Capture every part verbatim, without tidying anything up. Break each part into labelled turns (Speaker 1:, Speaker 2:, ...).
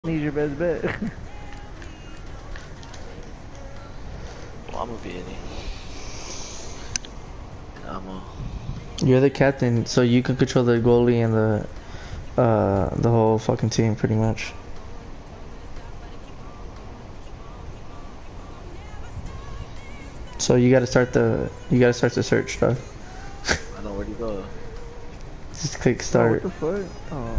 Speaker 1: Need your best bet.
Speaker 2: Well, I'm gonna be in it. I'm a...
Speaker 3: You're the captain, so you can control the goalie and the uh the whole fucking team pretty much. So you gotta start the you gotta start the search, dog.
Speaker 2: I know where to go.
Speaker 3: Just click start.
Speaker 1: Oh, what the fuck? Oh.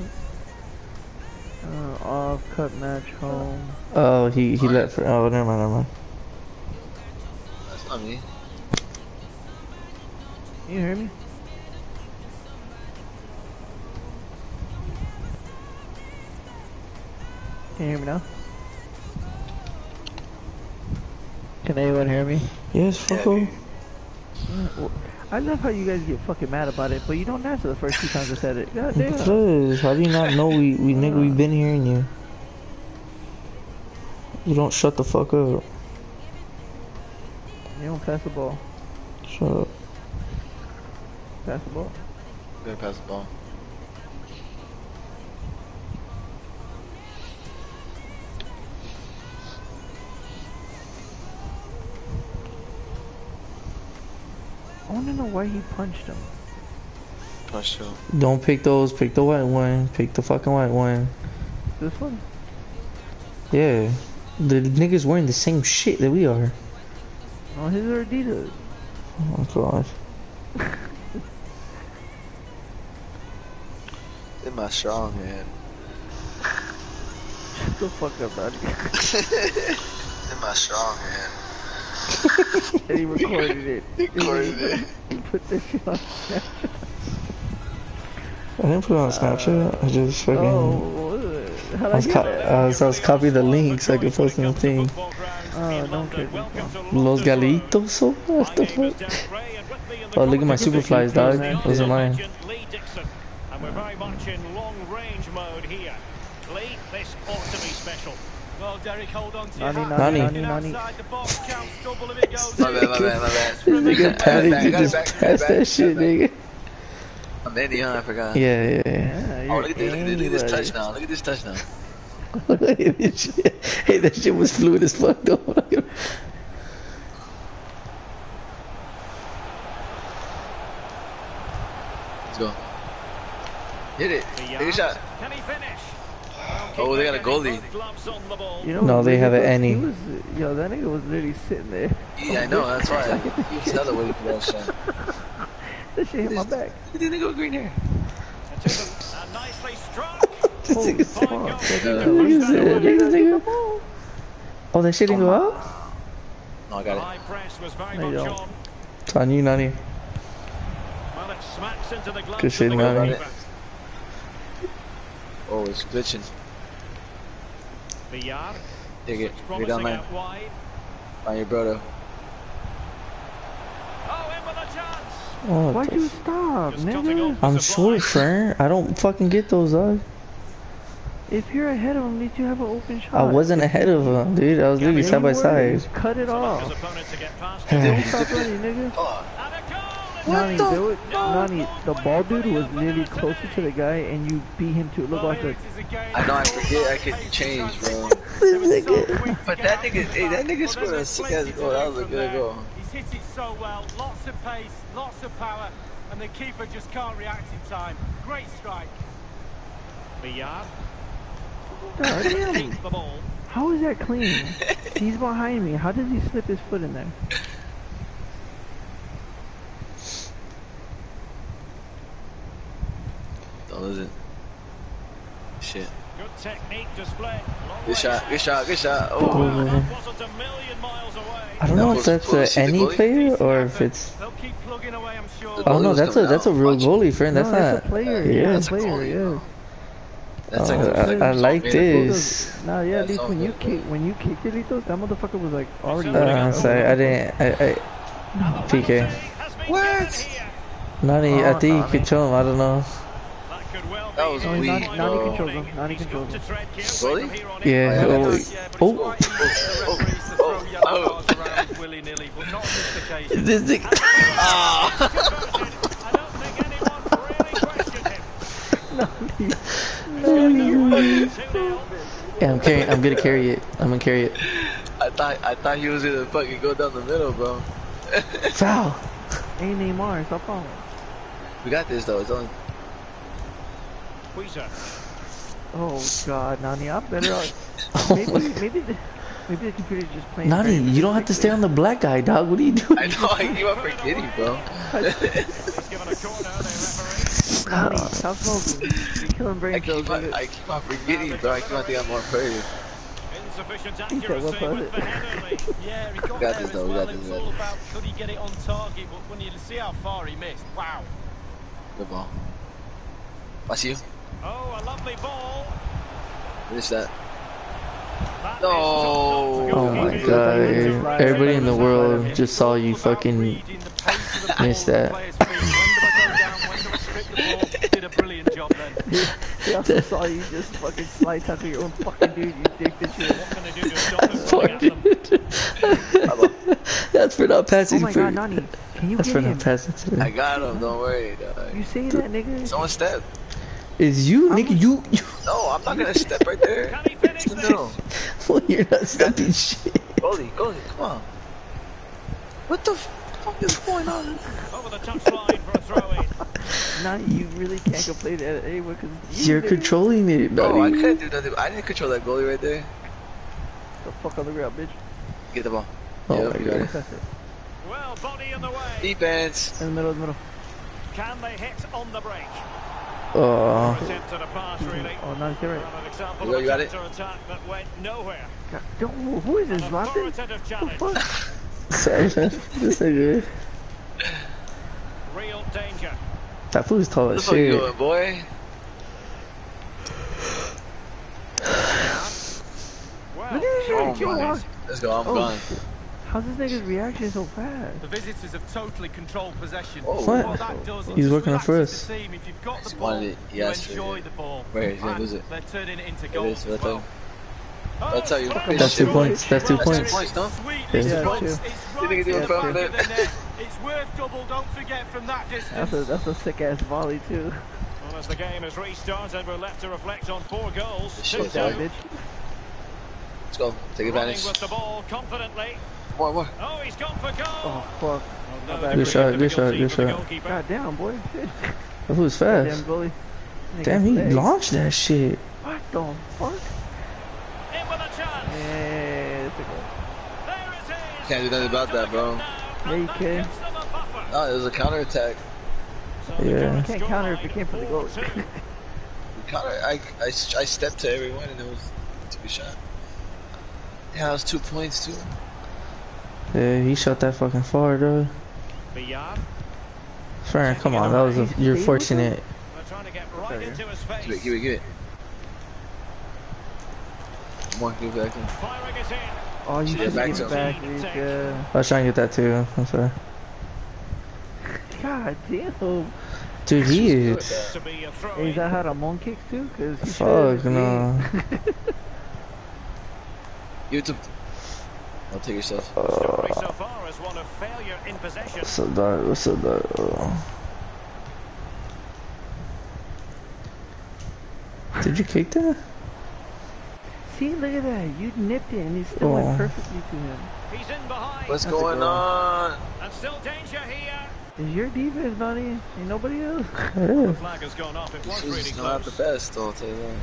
Speaker 1: Uh, off, cut match, home.
Speaker 3: Oh, he he let for. Oh, never mind, never mind.
Speaker 2: That's not me.
Speaker 1: Can you hear me? Can you hear me now? Can anyone hear me?
Speaker 3: Yes, fuck yeah,
Speaker 1: well, I love how you guys get fucking mad about it, but you don't answer the first two times I said it. God damn.
Speaker 3: Because how do you not know we we nigga we been hearing you? You don't shut the fuck up.
Speaker 1: You don't pass the ball.
Speaker 3: Shut up.
Speaker 1: Pass the ball.
Speaker 2: Go pass the ball.
Speaker 1: I want to know why he punched him.
Speaker 2: Punched him.
Speaker 3: Don't pick those. Pick the white one. Pick the fucking white one.
Speaker 1: This one?
Speaker 3: Yeah. The niggas wearing the same shit that we are.
Speaker 1: Oh, his are Adidas.
Speaker 3: Oh my god.
Speaker 2: In my strong hand.
Speaker 1: Shut the fuck up, buddy.
Speaker 2: In my strong hand.
Speaker 1: And he recorded it.
Speaker 2: He recorded it.
Speaker 1: He put this shit on Snapchat.
Speaker 3: I didn't put it on Snapchat. I just fucking.
Speaker 1: Oh, how
Speaker 3: I was,
Speaker 1: I
Speaker 3: co I was, I was copying the link so I could post in the thing.
Speaker 1: Oh, don't care.
Speaker 3: Los Galitos? So what the fuck? Oh, look at my Superflies, dog. Those are mine.
Speaker 4: And we're very much in long range mode here. Lee, this ought to be special. Well, Derek, hold on to your
Speaker 1: Nani,
Speaker 4: hat.
Speaker 1: Nani, Nani.
Speaker 4: Outside the box counts double if it goes
Speaker 2: My
Speaker 4: in.
Speaker 2: bad, my bad, my bad.
Speaker 3: Nigga panicked and just passed that shit, nigga.
Speaker 2: I'm Eddie, huh? I forgot.
Speaker 3: Yeah, yeah, yeah.
Speaker 1: Yeah,
Speaker 2: Oh, look at this, look at this
Speaker 1: anybody.
Speaker 2: touchdown. Look at this touchdown.
Speaker 3: Look at this shit. Hey, that shit was fluid as fuck, though.
Speaker 2: Let's go. Hit it. Take a shot.
Speaker 4: Can he finish?
Speaker 2: Oh, they got a goalie.
Speaker 1: You know,
Speaker 3: No, they have an any.
Speaker 1: He was, yo, that nigga was literally sitting there.
Speaker 2: Yeah, I know. That's why. He's another way for that shot.
Speaker 1: That shit hit my back.
Speaker 2: Look at the nigga with green hair.
Speaker 4: Nicely struck.
Speaker 3: This nigga said,
Speaker 1: Come on,
Speaker 3: nigga said, nigga, nigga. Oh, that shit didn't go out?
Speaker 2: No, I got
Speaker 4: High press was very
Speaker 1: No, you
Speaker 4: much
Speaker 1: don't.
Speaker 4: on.
Speaker 3: It's on you, Nani.
Speaker 4: Well, it smacks into the gloves
Speaker 3: Good shit,
Speaker 4: of the
Speaker 3: Nani.
Speaker 4: goalkeeper.
Speaker 2: Oh, it's glitching.
Speaker 4: The yard.
Speaker 2: Take it. Get
Speaker 4: Promising
Speaker 2: online.
Speaker 4: out wide.
Speaker 2: Find your brother.
Speaker 4: Oh, in with a chance.
Speaker 3: Oh,
Speaker 1: Why'd you stop,
Speaker 4: Just cutting
Speaker 1: nigga?
Speaker 4: off
Speaker 3: I'm
Speaker 4: the
Speaker 3: short,
Speaker 4: supply.
Speaker 3: friend. I don't fucking get those, dog.
Speaker 1: If you're ahead of him, did you have an open shot?
Speaker 3: I wasn't ahead of him, dude. I was literally
Speaker 1: Yeah,
Speaker 3: side
Speaker 1: you
Speaker 3: by
Speaker 1: were.
Speaker 3: side.
Speaker 1: Just cut it
Speaker 4: His
Speaker 1: off.
Speaker 4: opponent to get past
Speaker 1: Don't
Speaker 4: him.
Speaker 1: stop running, nigga.
Speaker 2: Oh,
Speaker 4: And a goal.
Speaker 1: Nani, there was, Nani, the ball dude was literally closer to the guy, and you beat him to look like the.
Speaker 2: I know. I forget. I can change, bro. But that nigga, hey, that nigga scored a sick ass goal. That was a good goal.
Speaker 4: He's hit it so well. Lots of pace, lots of power, and the keeper just can't react in time. Great strike. Villar.
Speaker 1: God damn.
Speaker 4: Takes the ball.
Speaker 1: How is that clean? He's behind me. How does he slip his foot in there?
Speaker 2: Don't lose it. Shit.
Speaker 4: Good technique display. Long
Speaker 2: Good
Speaker 4: way
Speaker 2: shot. Good shot. Good shot.
Speaker 4: Oh,
Speaker 2: Oh.
Speaker 4: wow, that wasn't a million miles away.
Speaker 3: I don't know
Speaker 2: That
Speaker 3: if
Speaker 2: was
Speaker 3: that's
Speaker 2: close.
Speaker 3: a
Speaker 2: See the
Speaker 3: any
Speaker 2: goalie?
Speaker 3: player or if it's.
Speaker 4: They'll keep plugging away, I'm sure.
Speaker 2: The
Speaker 3: Oh
Speaker 2: goalie
Speaker 3: no,
Speaker 2: was
Speaker 3: that's a
Speaker 2: coming
Speaker 3: that's a
Speaker 2: out.
Speaker 3: real
Speaker 2: Watch.
Speaker 3: goalie, friend. That's
Speaker 1: no,
Speaker 3: not.
Speaker 1: that's a player.
Speaker 3: Yeah.
Speaker 1: Yeah,
Speaker 2: That's
Speaker 1: a
Speaker 2: a
Speaker 1: player.
Speaker 2: goalie,
Speaker 1: Yeah.
Speaker 2: bro. That's
Speaker 3: Oh,
Speaker 2: like a,
Speaker 3: I, I like
Speaker 2: Yeah,
Speaker 3: this.
Speaker 1: Nah, yeah, at least
Speaker 2: Yeah,
Speaker 1: when you
Speaker 2: something.
Speaker 1: kick, when you kicked it, Litos, that motherfucker was like already.
Speaker 3: Uh,
Speaker 1: like,
Speaker 3: I'm
Speaker 1: oh,
Speaker 3: sorry, I didn't. I, I, P K.
Speaker 2: What?
Speaker 3: Nani, I
Speaker 1: Oh,
Speaker 3: think you
Speaker 1: Nani.
Speaker 3: could show him. I don't know.
Speaker 2: That was
Speaker 1: No,
Speaker 2: weak,
Speaker 1: Nani, Nani
Speaker 2: bro.
Speaker 1: controls him. Nani controls him.
Speaker 2: Really?
Speaker 3: Yeah.
Speaker 2: Oh,
Speaker 3: Oh.
Speaker 2: oh.
Speaker 3: Oh.
Speaker 2: Oh.
Speaker 3: This thing.
Speaker 4: I don't think anyone really questioned him.
Speaker 1: Nani, Nani,
Speaker 4: two nil.
Speaker 3: Yeah, I'm carrying. I'm gonna carry it. I'm gonna carry it.
Speaker 2: I thought I thought he was gonna fucking go down the middle, bro.
Speaker 3: Foul.
Speaker 1: Hey Neymar, stop falling.
Speaker 2: We got this though. It's on.
Speaker 1: Oh god, Nani, I'm better off.
Speaker 3: Oh
Speaker 1: Maybe,
Speaker 3: my
Speaker 1: maybe the, maybe the computer's just playing.
Speaker 3: Nani,
Speaker 1: very
Speaker 3: you don't have to stay on the black guy, dog. What are you doing?
Speaker 2: I know. I keep on forgetting, bro.
Speaker 1: Nani, stop smoking. You're killing brain
Speaker 2: I
Speaker 1: cells.
Speaker 2: keep on,
Speaker 1: nigga.
Speaker 2: I keep on forgetting, bro. I keep on thinking I'm more player.
Speaker 4: Insufficient
Speaker 1: said,
Speaker 4: accuracy
Speaker 1: "What was
Speaker 4: with
Speaker 1: it?"
Speaker 4: the header. Yeah, he got
Speaker 2: We got
Speaker 4: there
Speaker 2: this,
Speaker 4: as
Speaker 2: though, we
Speaker 4: well.
Speaker 2: got
Speaker 4: It
Speaker 2: this,
Speaker 4: was
Speaker 2: we got
Speaker 4: all
Speaker 2: this.
Speaker 4: about could he get it on target, but when you see how far he missed, wow.
Speaker 2: Good ball. I see you.
Speaker 4: Oh, a lovely ball.
Speaker 2: Finish that.
Speaker 4: That
Speaker 2: No.
Speaker 4: is top-notch
Speaker 3: Oh my
Speaker 4: goalkeeping.
Speaker 3: god. Everybody in the world just saw you
Speaker 4: It's all about
Speaker 3: fucking
Speaker 4: reading the pace of the ball
Speaker 3: miss
Speaker 4: at the
Speaker 3: that.
Speaker 4: player's feet. When do I go down? When do I strip the ball? Did a brilliant job then.
Speaker 1: He also saw you just fucking slide tackle your own fucking dude, you dick that shit.
Speaker 4: What can they do to stop him running at them?
Speaker 3: That's for not
Speaker 1: Oh
Speaker 3: passing
Speaker 1: my
Speaker 3: for.
Speaker 1: god, Nani, can you
Speaker 3: That's
Speaker 1: get
Speaker 3: for
Speaker 1: him?
Speaker 3: not passing to
Speaker 2: I
Speaker 3: me.
Speaker 2: got him. Don't worry. Dog.
Speaker 1: You say that, nigga?
Speaker 2: Someone step.
Speaker 3: Is you, nigga? You, you.
Speaker 2: No, I'm not gonna step right there.
Speaker 4: Can he finish
Speaker 2: It's the
Speaker 4: this?
Speaker 2: middle.
Speaker 3: Well, you're not stepping shit.
Speaker 2: Goalie, goalie, come on. What the fuck is going on?
Speaker 4: Over the touchline for a throw-in.
Speaker 1: Nani, you really can't complain at anyone because
Speaker 3: You're controlling it,
Speaker 2: No, I
Speaker 3: buddy.
Speaker 2: couldn't do nothing. I didn't control that goalie right there.
Speaker 1: The fuck on the ground, bitch.
Speaker 2: Get the ball.
Speaker 3: Oh
Speaker 2: Yep,
Speaker 3: my
Speaker 2: you got
Speaker 3: god.
Speaker 2: it.
Speaker 1: That's it.
Speaker 4: Well, body in the way.
Speaker 2: Defense.
Speaker 1: In the middle, in the middle.
Speaker 4: Can they hit on the break?
Speaker 3: Oh.
Speaker 4: Attempt at a pass, really.
Speaker 1: Oh, Nani, get right.
Speaker 4: An example
Speaker 2: You
Speaker 4: of a
Speaker 2: got it?
Speaker 4: counter-attack that went nowhere.
Speaker 1: God, don't, who is this,
Speaker 4: An
Speaker 1: Zlatan?
Speaker 4: authoritative challenge.
Speaker 1: Fuck.
Speaker 3: Sorry, man. This nigga.
Speaker 4: Real danger.
Speaker 3: That fool's tall
Speaker 2: What the
Speaker 3: as
Speaker 2: fuck you
Speaker 3: shit.
Speaker 2: doing, boy?
Speaker 4: Well,
Speaker 1: Look at
Speaker 2: Oh
Speaker 1: him, Joe
Speaker 2: my.
Speaker 1: Walsh.
Speaker 2: Let's go. I'm
Speaker 1: Oh,
Speaker 2: gone.
Speaker 1: how's this nigga's reaction so fast?
Speaker 4: the visitors have totally controlled possession.
Speaker 2: Oh,
Speaker 3: What?
Speaker 4: What that does, it
Speaker 3: He's
Speaker 4: just
Speaker 3: working for
Speaker 4: relaxes
Speaker 3: us.
Speaker 4: the team. If you've got the
Speaker 2: He
Speaker 4: ball,
Speaker 2: wanted it. He
Speaker 4: you
Speaker 2: asked for
Speaker 4: enjoy
Speaker 2: it.
Speaker 4: the ball.
Speaker 2: Where is he gonna
Speaker 4: And
Speaker 2: lose it?
Speaker 4: they're turning it into
Speaker 2: It
Speaker 4: goals
Speaker 2: is.
Speaker 4: as
Speaker 2: That's
Speaker 4: well.
Speaker 2: all. That's how you
Speaker 4: Oh,
Speaker 2: finish
Speaker 3: That's two
Speaker 2: it.
Speaker 3: points. That's two
Speaker 4: Well,
Speaker 2: That's two
Speaker 3: points.
Speaker 2: points, no?
Speaker 4: Sweetly
Speaker 3: Yeah,
Speaker 4: struck.
Speaker 1: two.
Speaker 4: It's
Speaker 2: You think
Speaker 4: right
Speaker 2: he
Speaker 4: to
Speaker 2: did
Speaker 4: the
Speaker 2: from
Speaker 4: back
Speaker 2: it?
Speaker 4: of the net. It's worth double, don't forget, from that
Speaker 1: That's
Speaker 4: distance.
Speaker 1: a, that's a sick ass volley, too.
Speaker 4: Well, as the game has restarted, we're left to reflect on four goals.
Speaker 2: Good
Speaker 4: two
Speaker 2: shit,
Speaker 4: two.
Speaker 1: Yeah,
Speaker 2: dog.
Speaker 1: bitch.
Speaker 2: Let's go. Take
Speaker 4: Running
Speaker 2: advantage.
Speaker 4: with the ball confidently.
Speaker 2: More, more.
Speaker 4: Oh, he's gone for goal.
Speaker 1: Oh, fuck.
Speaker 4: No
Speaker 1: Good
Speaker 4: degree
Speaker 3: shot,
Speaker 4: of
Speaker 3: good shot,
Speaker 4: difficulty
Speaker 3: good
Speaker 4: for the
Speaker 3: shot.
Speaker 4: goalkeeper.
Speaker 1: God damn, boy. Shit.
Speaker 3: That fool's
Speaker 1: Damn
Speaker 3: fast.
Speaker 1: goalie.
Speaker 3: Damn, he
Speaker 1: Nigga's leg.
Speaker 3: launched that shit.
Speaker 1: What the fuck?
Speaker 4: In with a chance.
Speaker 1: Yeah, it's a goal.
Speaker 4: There it is.
Speaker 2: Can't do nothing about that, bro.
Speaker 1: Yeah, you
Speaker 4: That
Speaker 1: can.
Speaker 4: gives them a buffer.
Speaker 2: No, it was a counter attack.
Speaker 4: So the
Speaker 3: Yeah.
Speaker 4: current
Speaker 1: You can't counter if it
Speaker 4: scoreline,
Speaker 1: came from the goal.
Speaker 4: four two.
Speaker 2: Counter. I, I, I stepped to everyone and it was took a shot. Yeah, that was two points too.
Speaker 3: Yeah, he shot that fucking far, though.
Speaker 4: Villar.
Speaker 3: Fern, come on, that was a, you're fortunate.
Speaker 4: They're trying to get right
Speaker 1: Okay.
Speaker 4: into his
Speaker 2: Give it,
Speaker 4: face.
Speaker 2: give it, give it. Come on, give it back in.
Speaker 4: Firing it in.
Speaker 1: Oh, you
Speaker 2: Yeah,
Speaker 1: should
Speaker 2: back
Speaker 1: give
Speaker 2: to
Speaker 1: it
Speaker 2: him.
Speaker 1: back, bitch. Yeah.
Speaker 3: I was trying to get that too. I'm sorry.
Speaker 1: God damn.
Speaker 3: Dude, he is.
Speaker 4: To be a throw
Speaker 1: Hey, is that how Ramon kicks too? Cause he
Speaker 3: Fuck
Speaker 1: should.
Speaker 3: no.
Speaker 2: Give it to. I'll take yourself.
Speaker 4: story so far as one of failure in possession.
Speaker 3: What's up, dog? What's up, dog? Oh. Did you kick that?
Speaker 1: See, look at that. You nipped it and he still
Speaker 3: Oh.
Speaker 1: went perfectly to him.
Speaker 4: He's in behind.
Speaker 2: What's
Speaker 1: That's a
Speaker 2: going
Speaker 1: goal.
Speaker 2: on?
Speaker 4: And still danger here.
Speaker 1: Is your defense, buddy? Ain't nobody else.
Speaker 3: Yeah.
Speaker 4: The flag has gone off. It was
Speaker 2: This
Speaker 4: really
Speaker 2: is not the
Speaker 4: close.
Speaker 2: best, I'll tell you that.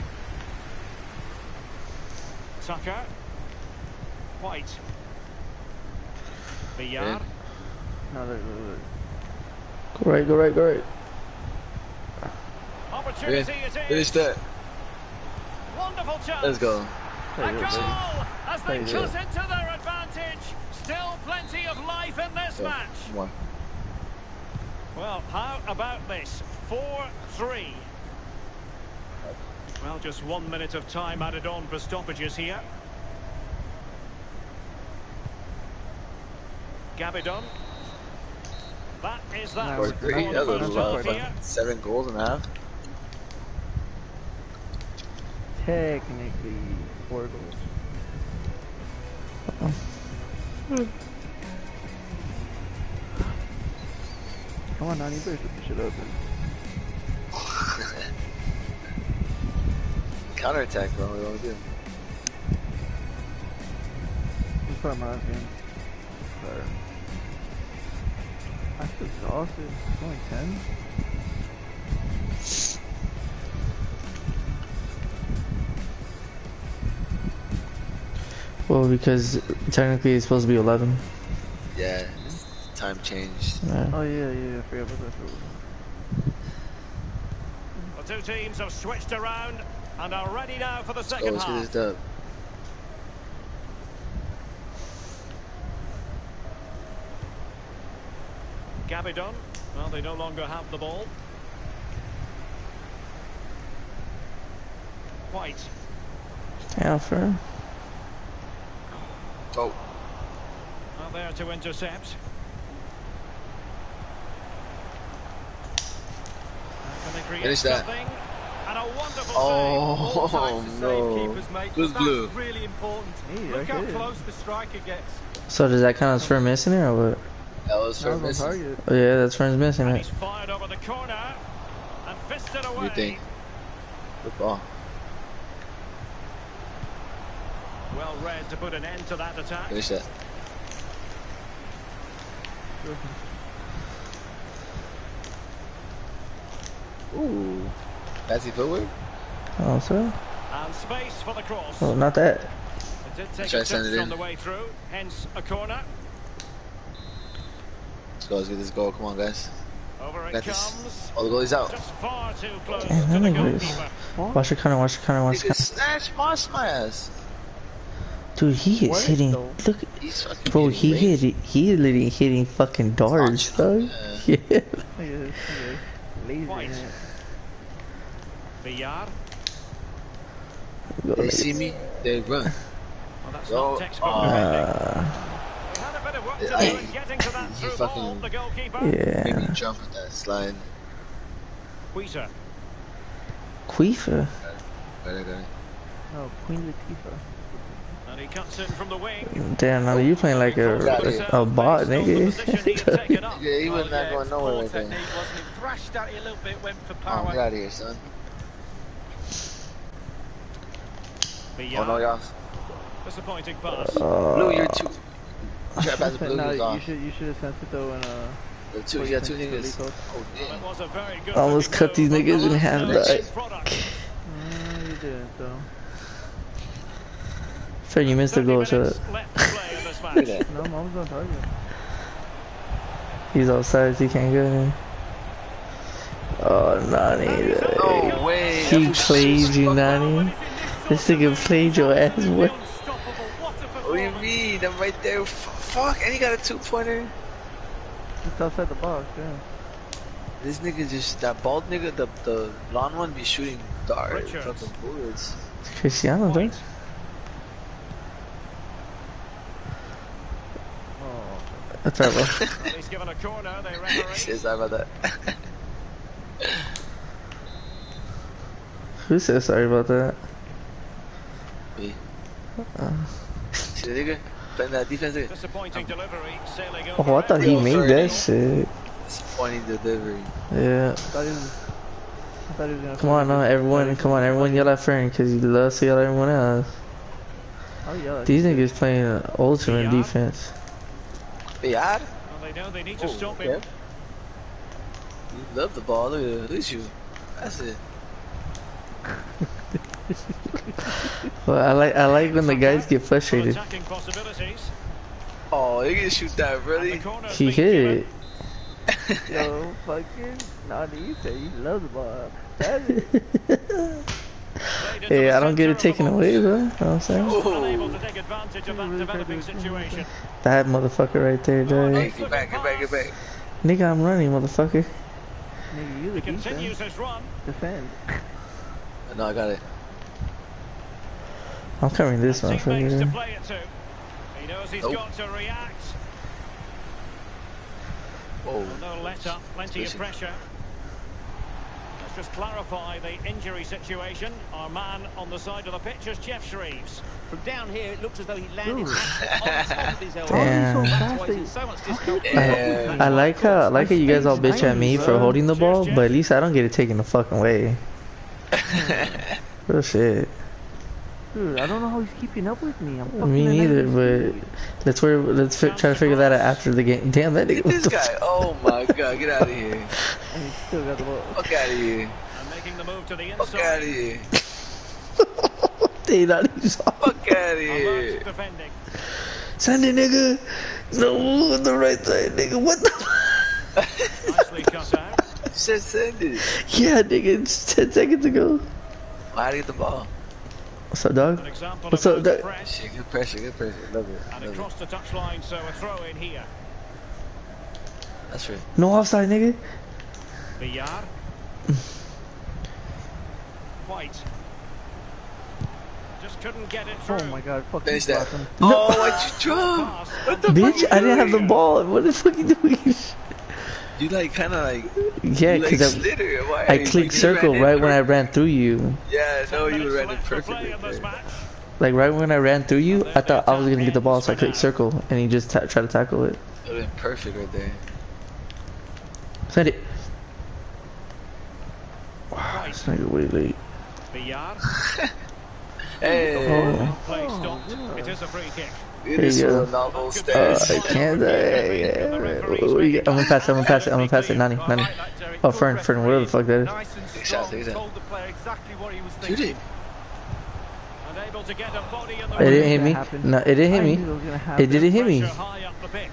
Speaker 4: Tucker. White. Villar.
Speaker 2: Yeah.
Speaker 1: No, look, look, look.
Speaker 3: Go right, go right, go right.
Speaker 4: Opportunity
Speaker 2: Yeah.
Speaker 4: it
Speaker 2: Finish
Speaker 4: is.
Speaker 2: that.
Speaker 4: Wonderful chance.
Speaker 2: Let's go.
Speaker 4: A
Speaker 1: There you go,
Speaker 4: goal
Speaker 1: baby.
Speaker 4: as
Speaker 1: There
Speaker 4: they
Speaker 1: you
Speaker 4: cut
Speaker 1: go.
Speaker 4: into their advantage. Still plenty of life in this
Speaker 2: Yeah.
Speaker 4: match.
Speaker 2: More.
Speaker 4: Well, how about this? four three. Well, just one minute of time added on for stoppages here. Gabidon. That is that.
Speaker 1: Or
Speaker 2: Or three.
Speaker 4: For
Speaker 2: That
Speaker 4: the
Speaker 2: was a
Speaker 4: first
Speaker 2: lot
Speaker 4: half
Speaker 2: of
Speaker 4: here.
Speaker 2: fun. Seven goals and a half.
Speaker 1: Technically, four goals. Come on, Nani, you better put this shit up. Man.
Speaker 2: counterattack, bro. What do we do?
Speaker 1: Let's play my last game. Better. I'm exhausted. It's only ten.
Speaker 3: Well, because technically it's supposed to be eleven.
Speaker 2: Yeah, time changed.
Speaker 3: Yeah.
Speaker 1: Oh yeah, yeah, I forgot about that.
Speaker 4: The two teams have switched around and are ready now for the
Speaker 2: Let's go,
Speaker 4: second
Speaker 2: let's get
Speaker 4: half.
Speaker 2: this dub.
Speaker 4: Gabidon, well, they no longer have the ball. White.
Speaker 3: Alpha.
Speaker 2: Oh,
Speaker 4: Well, there to intercept. Can they create
Speaker 2: finish that.
Speaker 4: something? And a wonderful
Speaker 2: Oh,
Speaker 4: save. All times to save
Speaker 2: no.
Speaker 4: keepers, mate,
Speaker 2: Who's
Speaker 4: but
Speaker 2: blue?
Speaker 4: that's really important.
Speaker 1: Me,
Speaker 4: Look how
Speaker 1: okay.
Speaker 4: close the striker gets.
Speaker 3: So does that count as for missing it or what?
Speaker 2: that was
Speaker 1: I
Speaker 2: for
Speaker 1: was on
Speaker 2: missing.
Speaker 1: target.
Speaker 3: Oh yeah, that's for missing
Speaker 4: And
Speaker 3: it.
Speaker 4: he's fired over the corner and fisted away.
Speaker 2: What do you think? Good ball.
Speaker 4: Well read to put an end to that attack.
Speaker 2: Finish that. Ooh. Fancy footwork?
Speaker 3: Oh, so?
Speaker 4: And space for the cross.
Speaker 3: Oh, not that.
Speaker 4: It did take
Speaker 2: Try
Speaker 4: a
Speaker 2: to send
Speaker 4: touch
Speaker 2: it in.
Speaker 4: on the way through, hence a corner.
Speaker 2: Let's go, let's get this goal. Come on, guys.
Speaker 4: Over it
Speaker 2: Got this.
Speaker 4: comes.
Speaker 2: All the goalies out.
Speaker 4: Just far too close
Speaker 3: Damn,
Speaker 4: to the
Speaker 3: that nigga is-
Speaker 4: goalkeeper.
Speaker 3: Watch your corner, watch your corner, watch
Speaker 2: He
Speaker 3: your
Speaker 2: could
Speaker 3: corner.
Speaker 2: snatch my my ass.
Speaker 3: Dude, he is
Speaker 1: What
Speaker 3: hitting.
Speaker 1: though?
Speaker 3: Look,
Speaker 2: He's fucking
Speaker 3: bro,
Speaker 2: hitting
Speaker 3: he
Speaker 2: range.
Speaker 3: hit. He literally hitting fucking darts, dog.
Speaker 2: Yeah.
Speaker 3: Yeah.
Speaker 1: Look at this, look at this. Lazy.
Speaker 4: White.
Speaker 1: man.
Speaker 4: Villar.
Speaker 3: Go
Speaker 2: They
Speaker 3: like-
Speaker 2: see me, they run.
Speaker 4: Well, that's
Speaker 2: Yo,
Speaker 4: not textbook
Speaker 2: uh,
Speaker 4: defending.
Speaker 3: Uh,
Speaker 4: He had a bit of work to do
Speaker 2: I-
Speaker 4: in getting to that
Speaker 2: he
Speaker 4: through ball,
Speaker 2: fucking-
Speaker 4: the goalkeeper.
Speaker 2: Made me
Speaker 3: yeah.
Speaker 2: jump with that slide.
Speaker 4: Quita.
Speaker 3: Queefa.
Speaker 2: Got it, got it.
Speaker 1: No, Queen Latifah.
Speaker 4: And he cuts in from the wing.
Speaker 3: Damn, now you playing like a a bot, nigga.
Speaker 2: Yeah, he was
Speaker 4: Well,
Speaker 2: not
Speaker 4: yeah,
Speaker 2: going
Speaker 4: it's
Speaker 2: nowhere
Speaker 4: poor
Speaker 2: right there.
Speaker 4: technique, wasn't it? Thrashed at you a little bit, went for
Speaker 2: Oh,
Speaker 4: power.
Speaker 2: get out of here, son.
Speaker 4: Villar.
Speaker 2: Oh no, y'all.
Speaker 4: Disappointing pass.
Speaker 2: Blue, you're
Speaker 3: Uh,
Speaker 2: two. You try to pass the blue,
Speaker 1: no,
Speaker 2: he was
Speaker 1: you
Speaker 2: off.
Speaker 1: should you should have sent it though in uh.
Speaker 2: The two, you got two
Speaker 1: Really
Speaker 2: niggas.
Speaker 1: close.
Speaker 2: Oh,
Speaker 4: Well, it
Speaker 2: damn.
Speaker 4: was a very good
Speaker 3: Almost
Speaker 4: looking
Speaker 3: cut these
Speaker 4: move,
Speaker 3: niggas
Speaker 4: but
Speaker 3: in half,
Speaker 4: no
Speaker 3: but-
Speaker 4: end product.
Speaker 1: Uh, you didn't though.
Speaker 3: Fred, you missed the
Speaker 4: thirty
Speaker 3: goal, shut
Speaker 4: minutes
Speaker 3: up.
Speaker 4: left to play in this
Speaker 2: Look
Speaker 4: match.
Speaker 2: at that.
Speaker 1: No, mom's on target.
Speaker 3: He's outside, so he can't go in. Oh, Nani.
Speaker 2: No way.
Speaker 3: He
Speaker 2: That was
Speaker 3: played
Speaker 2: so
Speaker 3: you,
Speaker 2: fucking-
Speaker 3: Nani. This nigga played your ass. What?
Speaker 4: Unstoppable, what a
Speaker 2: What do you
Speaker 4: performance.
Speaker 2: mean? I'm right there. F fuck, and he got a two-pointer.
Speaker 1: Just outside the box, yeah.
Speaker 2: This nigga just, that bald nigga, the the blonde one, be shooting dart
Speaker 4: Richards.
Speaker 2: fucking bullets.
Speaker 3: It's Cristiano, dog.
Speaker 4: Point.
Speaker 1: Oh.
Speaker 3: That's right, bro.
Speaker 4: Well, he's given a corner, they
Speaker 2: He
Speaker 4: referee.
Speaker 2: says sorry about that.
Speaker 3: Who said sorry about that?
Speaker 2: Me.
Speaker 3: Uh,
Speaker 2: See the nigga? Playing that defense nigga?
Speaker 4: Disappointing delivery, sailing
Speaker 3: oh, I
Speaker 4: over.
Speaker 3: thought he
Speaker 2: Real
Speaker 3: made
Speaker 2: sorry.
Speaker 3: that shit.
Speaker 2: Disappointing delivery.
Speaker 3: Yeah.
Speaker 1: I thought he was. I thought he was gonna.
Speaker 3: Come on, now, everyone. Come on, everyone yell at Fern because he loves to yell at everyone else.
Speaker 1: Oh yeah.
Speaker 3: These niggas playing uh, ultimate
Speaker 4: Yeah.
Speaker 3: defense.
Speaker 2: Beyond?
Speaker 4: Well, they know they need to
Speaker 2: Oh,
Speaker 4: stop
Speaker 2: okay.
Speaker 4: him.
Speaker 2: You love the ball. Look at, look at you. That's it.
Speaker 3: Well, I like I like when the guys get
Speaker 4: Full
Speaker 3: frustrated.
Speaker 4: attacking possibilities.
Speaker 2: Oh, you can shoot that,
Speaker 4: And the
Speaker 2: really?
Speaker 4: corner's
Speaker 3: He
Speaker 4: been
Speaker 3: hit
Speaker 4: given.
Speaker 3: it.
Speaker 1: Yo, fucking. Nah, you say you love the ball. That is.
Speaker 4: Played into
Speaker 3: Hey,
Speaker 4: the
Speaker 3: I don't get
Speaker 4: centre
Speaker 3: it
Speaker 4: of the
Speaker 3: taken
Speaker 4: box.
Speaker 3: away, bro. You know what I'm saying?
Speaker 4: Unable
Speaker 2: Oh.
Speaker 4: to take advantage of that
Speaker 1: Really
Speaker 4: developing
Speaker 1: tried to-
Speaker 4: situation.
Speaker 3: That motherfucker right there,
Speaker 4: Oh,
Speaker 3: dog.
Speaker 2: Hey, get back, get back, get back.
Speaker 3: Nigga, I'm running, motherfucker.
Speaker 1: Nigga, you
Speaker 4: He
Speaker 1: the
Speaker 4: continues
Speaker 1: defense.
Speaker 4: his run.
Speaker 1: Defend.
Speaker 2: No, I got it.
Speaker 3: I'm covering this
Speaker 4: And teammates to
Speaker 3: motherfucker.
Speaker 4: play it to. He knows he's
Speaker 2: Nope.
Speaker 4: got to react.
Speaker 2: Oh.
Speaker 4: No let up, plenty of
Speaker 2: Switching.
Speaker 4: pressure. Let's just clarify the injury situation. Our man on the side of the pitch is Jeff Shreves.
Speaker 5: From down here, it looks as though he landed
Speaker 1: Dude.
Speaker 5: on top of his elbow.
Speaker 3: Damn.
Speaker 5: That's why he's in so much discomfort.
Speaker 2: Yeah.
Speaker 3: I like how I like how you guys all bitch at me for holding the ball, but at least I don't get it taken the fucking way. Oh shit.
Speaker 1: Dude, I don't know how he's keeping up with me. I'm fucking
Speaker 3: Me
Speaker 1: an
Speaker 3: neither,
Speaker 1: idiot.
Speaker 3: but let's worry, let's fi try to figure that out after the game. Damn, that nigga.
Speaker 2: This guy, oh my god, get out of here.
Speaker 1: And he still got the ball.
Speaker 2: Fuck out of here.
Speaker 4: And making the move to the
Speaker 2: Fuck out of
Speaker 4: inside.
Speaker 2: here.
Speaker 3: They not even
Speaker 2: Fuck out of here.
Speaker 4: Alert defending.
Speaker 3: Send it, nigga. No, the right side, nigga. What the?
Speaker 4: Nicely cut out.
Speaker 2: You said send it.
Speaker 3: Yeah, nigga. It's ten seconds ago.
Speaker 2: How do you get the ball?
Speaker 3: What's up, dog?
Speaker 4: An example
Speaker 3: What's
Speaker 4: of
Speaker 3: up,
Speaker 4: both
Speaker 3: that-
Speaker 4: press
Speaker 2: Shit, good pressure, good pressure. Love it.
Speaker 4: and
Speaker 2: Love
Speaker 4: across
Speaker 2: it.
Speaker 4: the touchline, so a throw in here.
Speaker 2: That's right.
Speaker 3: No offside, nigga.
Speaker 4: Villar. White. Just couldn't get it through.
Speaker 1: Oh my god, fucking
Speaker 2: Finish that.
Speaker 1: blocked him.
Speaker 2: Oh, why'd you drop?
Speaker 4: Pass.
Speaker 2: What the
Speaker 3: Bitch,
Speaker 2: fuck
Speaker 3: I
Speaker 2: you
Speaker 3: didn't have the
Speaker 2: doing?
Speaker 3: ball. What the fuck you doing?
Speaker 2: You like kind of like,
Speaker 3: Yeah,
Speaker 2: you like
Speaker 3: because I,
Speaker 2: slid or why?
Speaker 3: I
Speaker 2: Like,
Speaker 3: clicked
Speaker 2: you
Speaker 3: circle
Speaker 2: ran in
Speaker 3: right when I
Speaker 2: perfect.
Speaker 3: ran through you.
Speaker 2: Yeah, no,
Speaker 4: Ten
Speaker 2: you
Speaker 4: minutes
Speaker 2: ran in
Speaker 4: left to
Speaker 2: perfect
Speaker 4: play
Speaker 2: right
Speaker 4: in this
Speaker 2: there.
Speaker 4: match.
Speaker 3: Like right when I ran through you, I thought I was gonna get the ball, so I clicked circle, and he just ta tried to tackle it.
Speaker 2: That would've been perfect right there.
Speaker 3: Send it. Wow,
Speaker 4: White.
Speaker 3: this nigga way late.
Speaker 4: Villar.
Speaker 2: Hey,
Speaker 3: Oh,
Speaker 4: Play stopped. It is a free kick.
Speaker 2: it is
Speaker 3: There you
Speaker 2: Ronaldo
Speaker 3: uh,
Speaker 2: stairs.
Speaker 3: I can't. Uh, yeah. I'm gonna pass it. I'm gonna pass it. I'm gonna pass it. Nani, Nani. Oh, Fern, Fern, whatever the fuck that is.
Speaker 4: Nice and
Speaker 2: Take a shot,
Speaker 4: strong,
Speaker 2: take a shot.
Speaker 4: told the player exactly what he was
Speaker 2: Shoot
Speaker 4: thinking.
Speaker 2: it.
Speaker 4: And able to get a body in the
Speaker 3: It
Speaker 4: way.
Speaker 3: didn't hit me.
Speaker 1: Happened.
Speaker 3: No, it didn't hit
Speaker 1: I knew
Speaker 3: me.
Speaker 1: it was gonna happen.
Speaker 3: It didn't hit me.
Speaker 4: Pressure high up the pitch.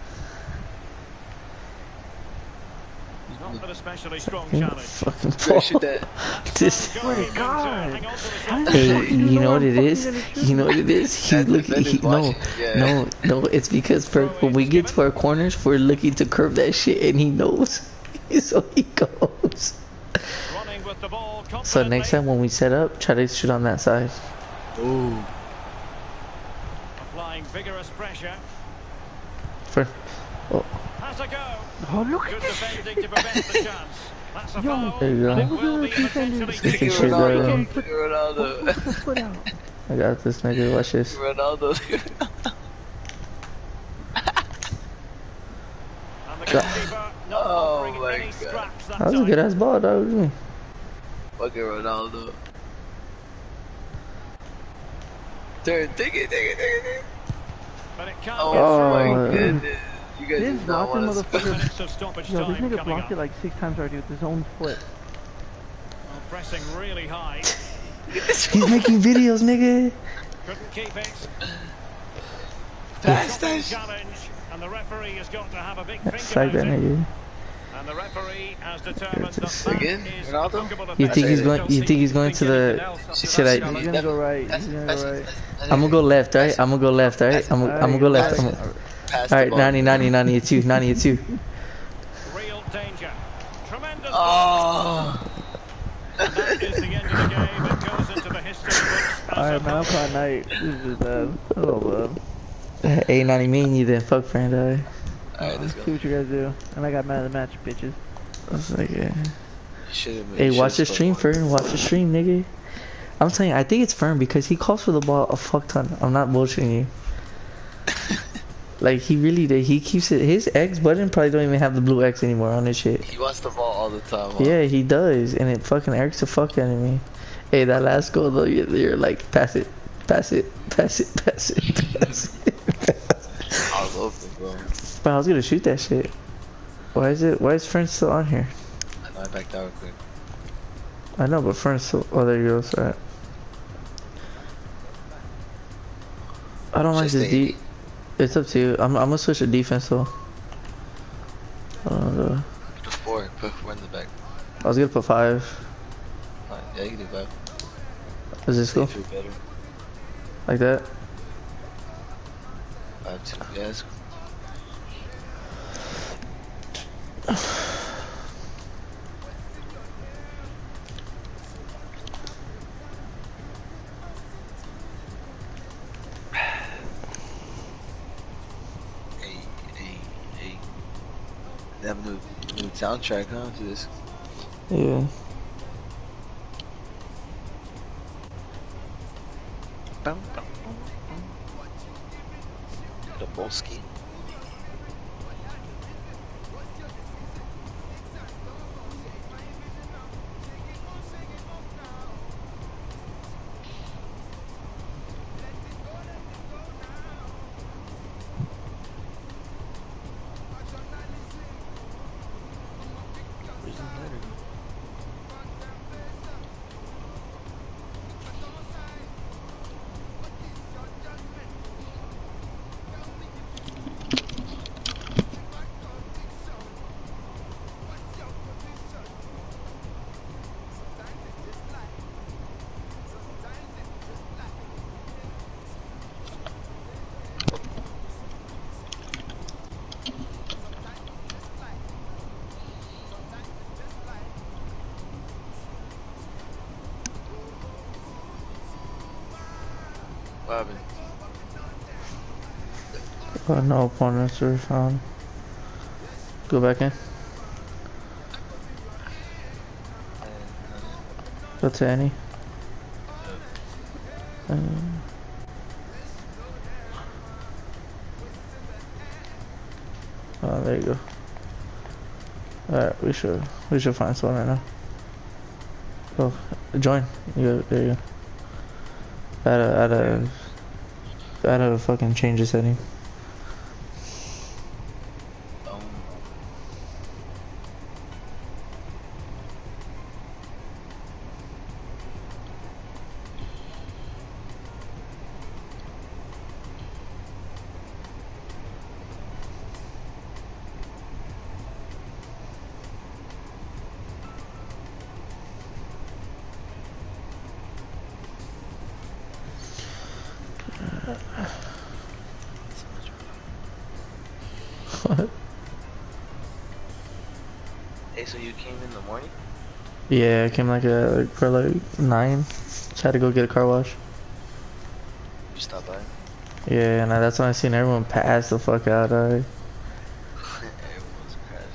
Speaker 4: Not an especially strong challenge.
Speaker 3: Fucking
Speaker 2: Fred, shoot
Speaker 3: ball.
Speaker 2: that.
Speaker 3: This.
Speaker 4: Going
Speaker 1: to
Speaker 4: to
Speaker 1: God.
Speaker 4: hang on to the
Speaker 1: How
Speaker 4: shot.
Speaker 1: did
Speaker 3: Hey,
Speaker 1: fucking
Speaker 3: you know what
Speaker 1: I'm
Speaker 3: it
Speaker 1: fucking
Speaker 3: is?
Speaker 1: gonna shoot
Speaker 3: You know what it is? He
Speaker 2: That
Speaker 3: looking. He,
Speaker 2: defender's
Speaker 3: no,
Speaker 2: watching, yeah.
Speaker 3: no, no. It's because for, when we get to our corners, we're looking to curve that shit, and he knows. So he goes.
Speaker 4: Running with the ball
Speaker 3: So next time when we set up, try to shoot on that side.
Speaker 2: Ooh.
Speaker 4: Applying vigorous pressure.
Speaker 3: For, oh,
Speaker 4: Has a go.
Speaker 1: Oh, look
Speaker 4: Good
Speaker 1: at this shit.
Speaker 4: defending to prevent the chance. That's a
Speaker 1: Yo,
Speaker 4: foul.
Speaker 3: there you go.
Speaker 4: And it
Speaker 1: Look
Speaker 4: will
Speaker 1: at
Speaker 4: be
Speaker 1: the defenders.
Speaker 4: potentially
Speaker 2: Look at
Speaker 3: Shit, bro.
Speaker 2: Ronaldo. Look at Ronaldo.
Speaker 1: Put the foot out.
Speaker 3: I got this nigga. Watch this.
Speaker 2: Ronaldo.
Speaker 4: And the goalkeeper not
Speaker 2: Oh
Speaker 4: offering
Speaker 2: my
Speaker 4: any
Speaker 2: God.
Speaker 4: scraps that
Speaker 3: That was a
Speaker 4: time.
Speaker 3: good ass ball, dog. What do you mean?
Speaker 2: Fucking Ronaldo. Turn, take it, take it, take it, take it.
Speaker 4: But it can't
Speaker 2: Oh,
Speaker 4: get
Speaker 3: Oh,
Speaker 2: my
Speaker 3: yeah.
Speaker 2: goodness. You guys
Speaker 1: This
Speaker 2: did not
Speaker 1: blocking
Speaker 2: want to
Speaker 4: through.
Speaker 1: motherfucker.
Speaker 4: Minutes of stoppage
Speaker 1: Yo, this
Speaker 4: time
Speaker 1: nigga
Speaker 4: coming
Speaker 1: blocked
Speaker 4: up.
Speaker 1: it like six times already with his own foot.
Speaker 4: Well, pressing really high.
Speaker 3: He's making videos, nigga.
Speaker 4: Couldn't keep it.
Speaker 2: Pass
Speaker 4: Dropping
Speaker 2: that shit.
Speaker 4: challenge. And the referee has got to have a big think
Speaker 3: Fuck
Speaker 4: about
Speaker 3: that
Speaker 4: it.
Speaker 3: nigga.
Speaker 4: And the referee has determined that that
Speaker 2: Again?
Speaker 4: is
Speaker 2: Ronaldo?
Speaker 4: bookable
Speaker 3: You think he's
Speaker 2: it.
Speaker 3: going? You think he's going to the? Should I?
Speaker 1: He's gonna go right. He's gonna go right.
Speaker 3: I'm gonna go left, alright? I'm gonna go left, alright? I'm, I'm gonna go left. I'm,
Speaker 2: Pass the
Speaker 3: alright,
Speaker 2: ball.
Speaker 3: Nani, Nani, Nani, it's you, Nani, it's you.
Speaker 4: Real danger. Tremendous.
Speaker 2: Oh.
Speaker 4: And that is the end of the game. It goes into the history books as
Speaker 1: Alright,
Speaker 4: a
Speaker 1: man, I'm calling night. This is bad. Oh, man.
Speaker 3: Hey, Nani, me and you then. Fuck friend, alright?
Speaker 2: Alright, let's
Speaker 1: See
Speaker 2: go.
Speaker 1: what you guys do. And I got mad at the match, bitches.
Speaker 3: I was like, yeah.
Speaker 2: Should've-
Speaker 3: Hey,
Speaker 2: should've
Speaker 3: watch the
Speaker 2: spoke
Speaker 3: stream,
Speaker 2: more.
Speaker 3: Fern. Watch the stream, nigga. I'm telling you, I think it's Fern because he calls for the ball a fuck ton. I'm not bullshitting you. Like, he really did. He keeps it. His X button probably don't even have the blue X anymore on his shit.
Speaker 2: He wants the ball all the time. Huh?
Speaker 3: Yeah, he does. And it fucking irks the fuck out of me. Hey, that last goal, though, you're, you're like, pass it, pass it, pass it, pass it, pass it.
Speaker 2: I was open, bro.
Speaker 3: But I was gonna shoot that shit. Why is it? Why is Fern still on here?
Speaker 2: I know I backed out real quick.
Speaker 3: I know, but Fern's still. Oh, there you go. Sorry. I don't like
Speaker 2: Just
Speaker 3: this
Speaker 2: a-
Speaker 3: deep. It's up to you. I'm. I'm gonna switch to defense though. I don't know.
Speaker 2: Put four. Put four in the back.
Speaker 3: I was gonna put five.
Speaker 2: Fine. Yeah, you can do five.
Speaker 3: Is this cool?
Speaker 2: Feel better.
Speaker 3: Like that?
Speaker 2: Five two. Yeah, that's cool. Hey, hey, hey. They have a new, new soundtrack, huh, to this.
Speaker 3: Yeah.
Speaker 2: Bum, bum, bum, bum. The Bolski. What happened?
Speaker 3: Uh, no opponents were found. Go back in. Go to any. Um, oh, there you go. Alright, we should we should find someone right now. Oh, join. You go, there you go. Add a add a add a fucking change the setting. What?
Speaker 2: Hey, so you came in the morning?
Speaker 3: Yeah, I came like at like for like nine. Just had to go get a car wash.
Speaker 2: You stopped by?
Speaker 3: Yeah, and I, that's when I seen everyone pass the fuck out. Uh,
Speaker 2: Everyone's crashed.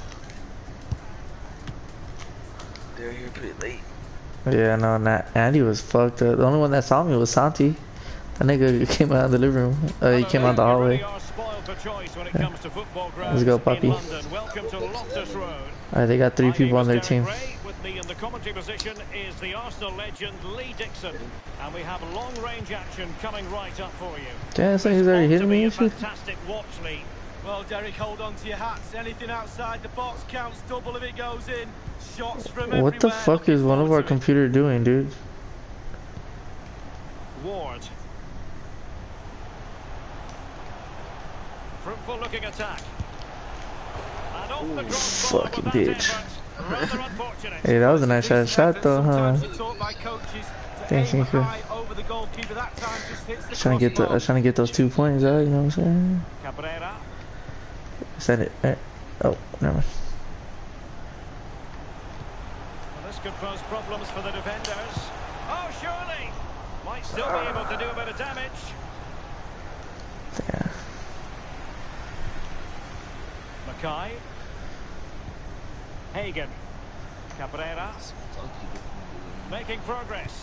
Speaker 2: They're here pretty late.
Speaker 3: yeah, no, and Andy was fucked up. The only one that saw me was Santi. That nigga came out of the living room. Uh, he came out the hallway. Yeah. Let's go, puppy. Alright, they got three people on their team.
Speaker 4: With me in the commentary position is the Arsenal legend Lee Dixon, and we have long-range action coming right up for you.
Speaker 3: Damn, so he's already hitting me and shit.
Speaker 4: Fantastic watch, Lee. Well, Derek, hold on to your hats. Anything outside the box counts double if it goes in. Shots from everywhere.
Speaker 3: What the fuck is one of our computer doing, dude?
Speaker 4: Ward. Fruitful looking attack. And off the crossbar
Speaker 3: Fucking
Speaker 4: with that
Speaker 3: bitch.
Speaker 4: effort. Rather unfortunate.
Speaker 3: Hey, that was a nice shot, shot though, huh? Thanks,
Speaker 4: Aim
Speaker 3: thank you.
Speaker 4: high over the goalkeeper. That time just hits the
Speaker 3: Trying to get the, I was trying to get those two points out. You know what I'm saying?
Speaker 4: Cabrera.
Speaker 3: Send it. Eh. Oh, never mind.
Speaker 4: Well, this could pose problems for the defenders. Oh, surely. Might still be able to do a bit of damage.
Speaker 3: Yeah.
Speaker 4: Mackay. Hagen. Cabrera. Making progress.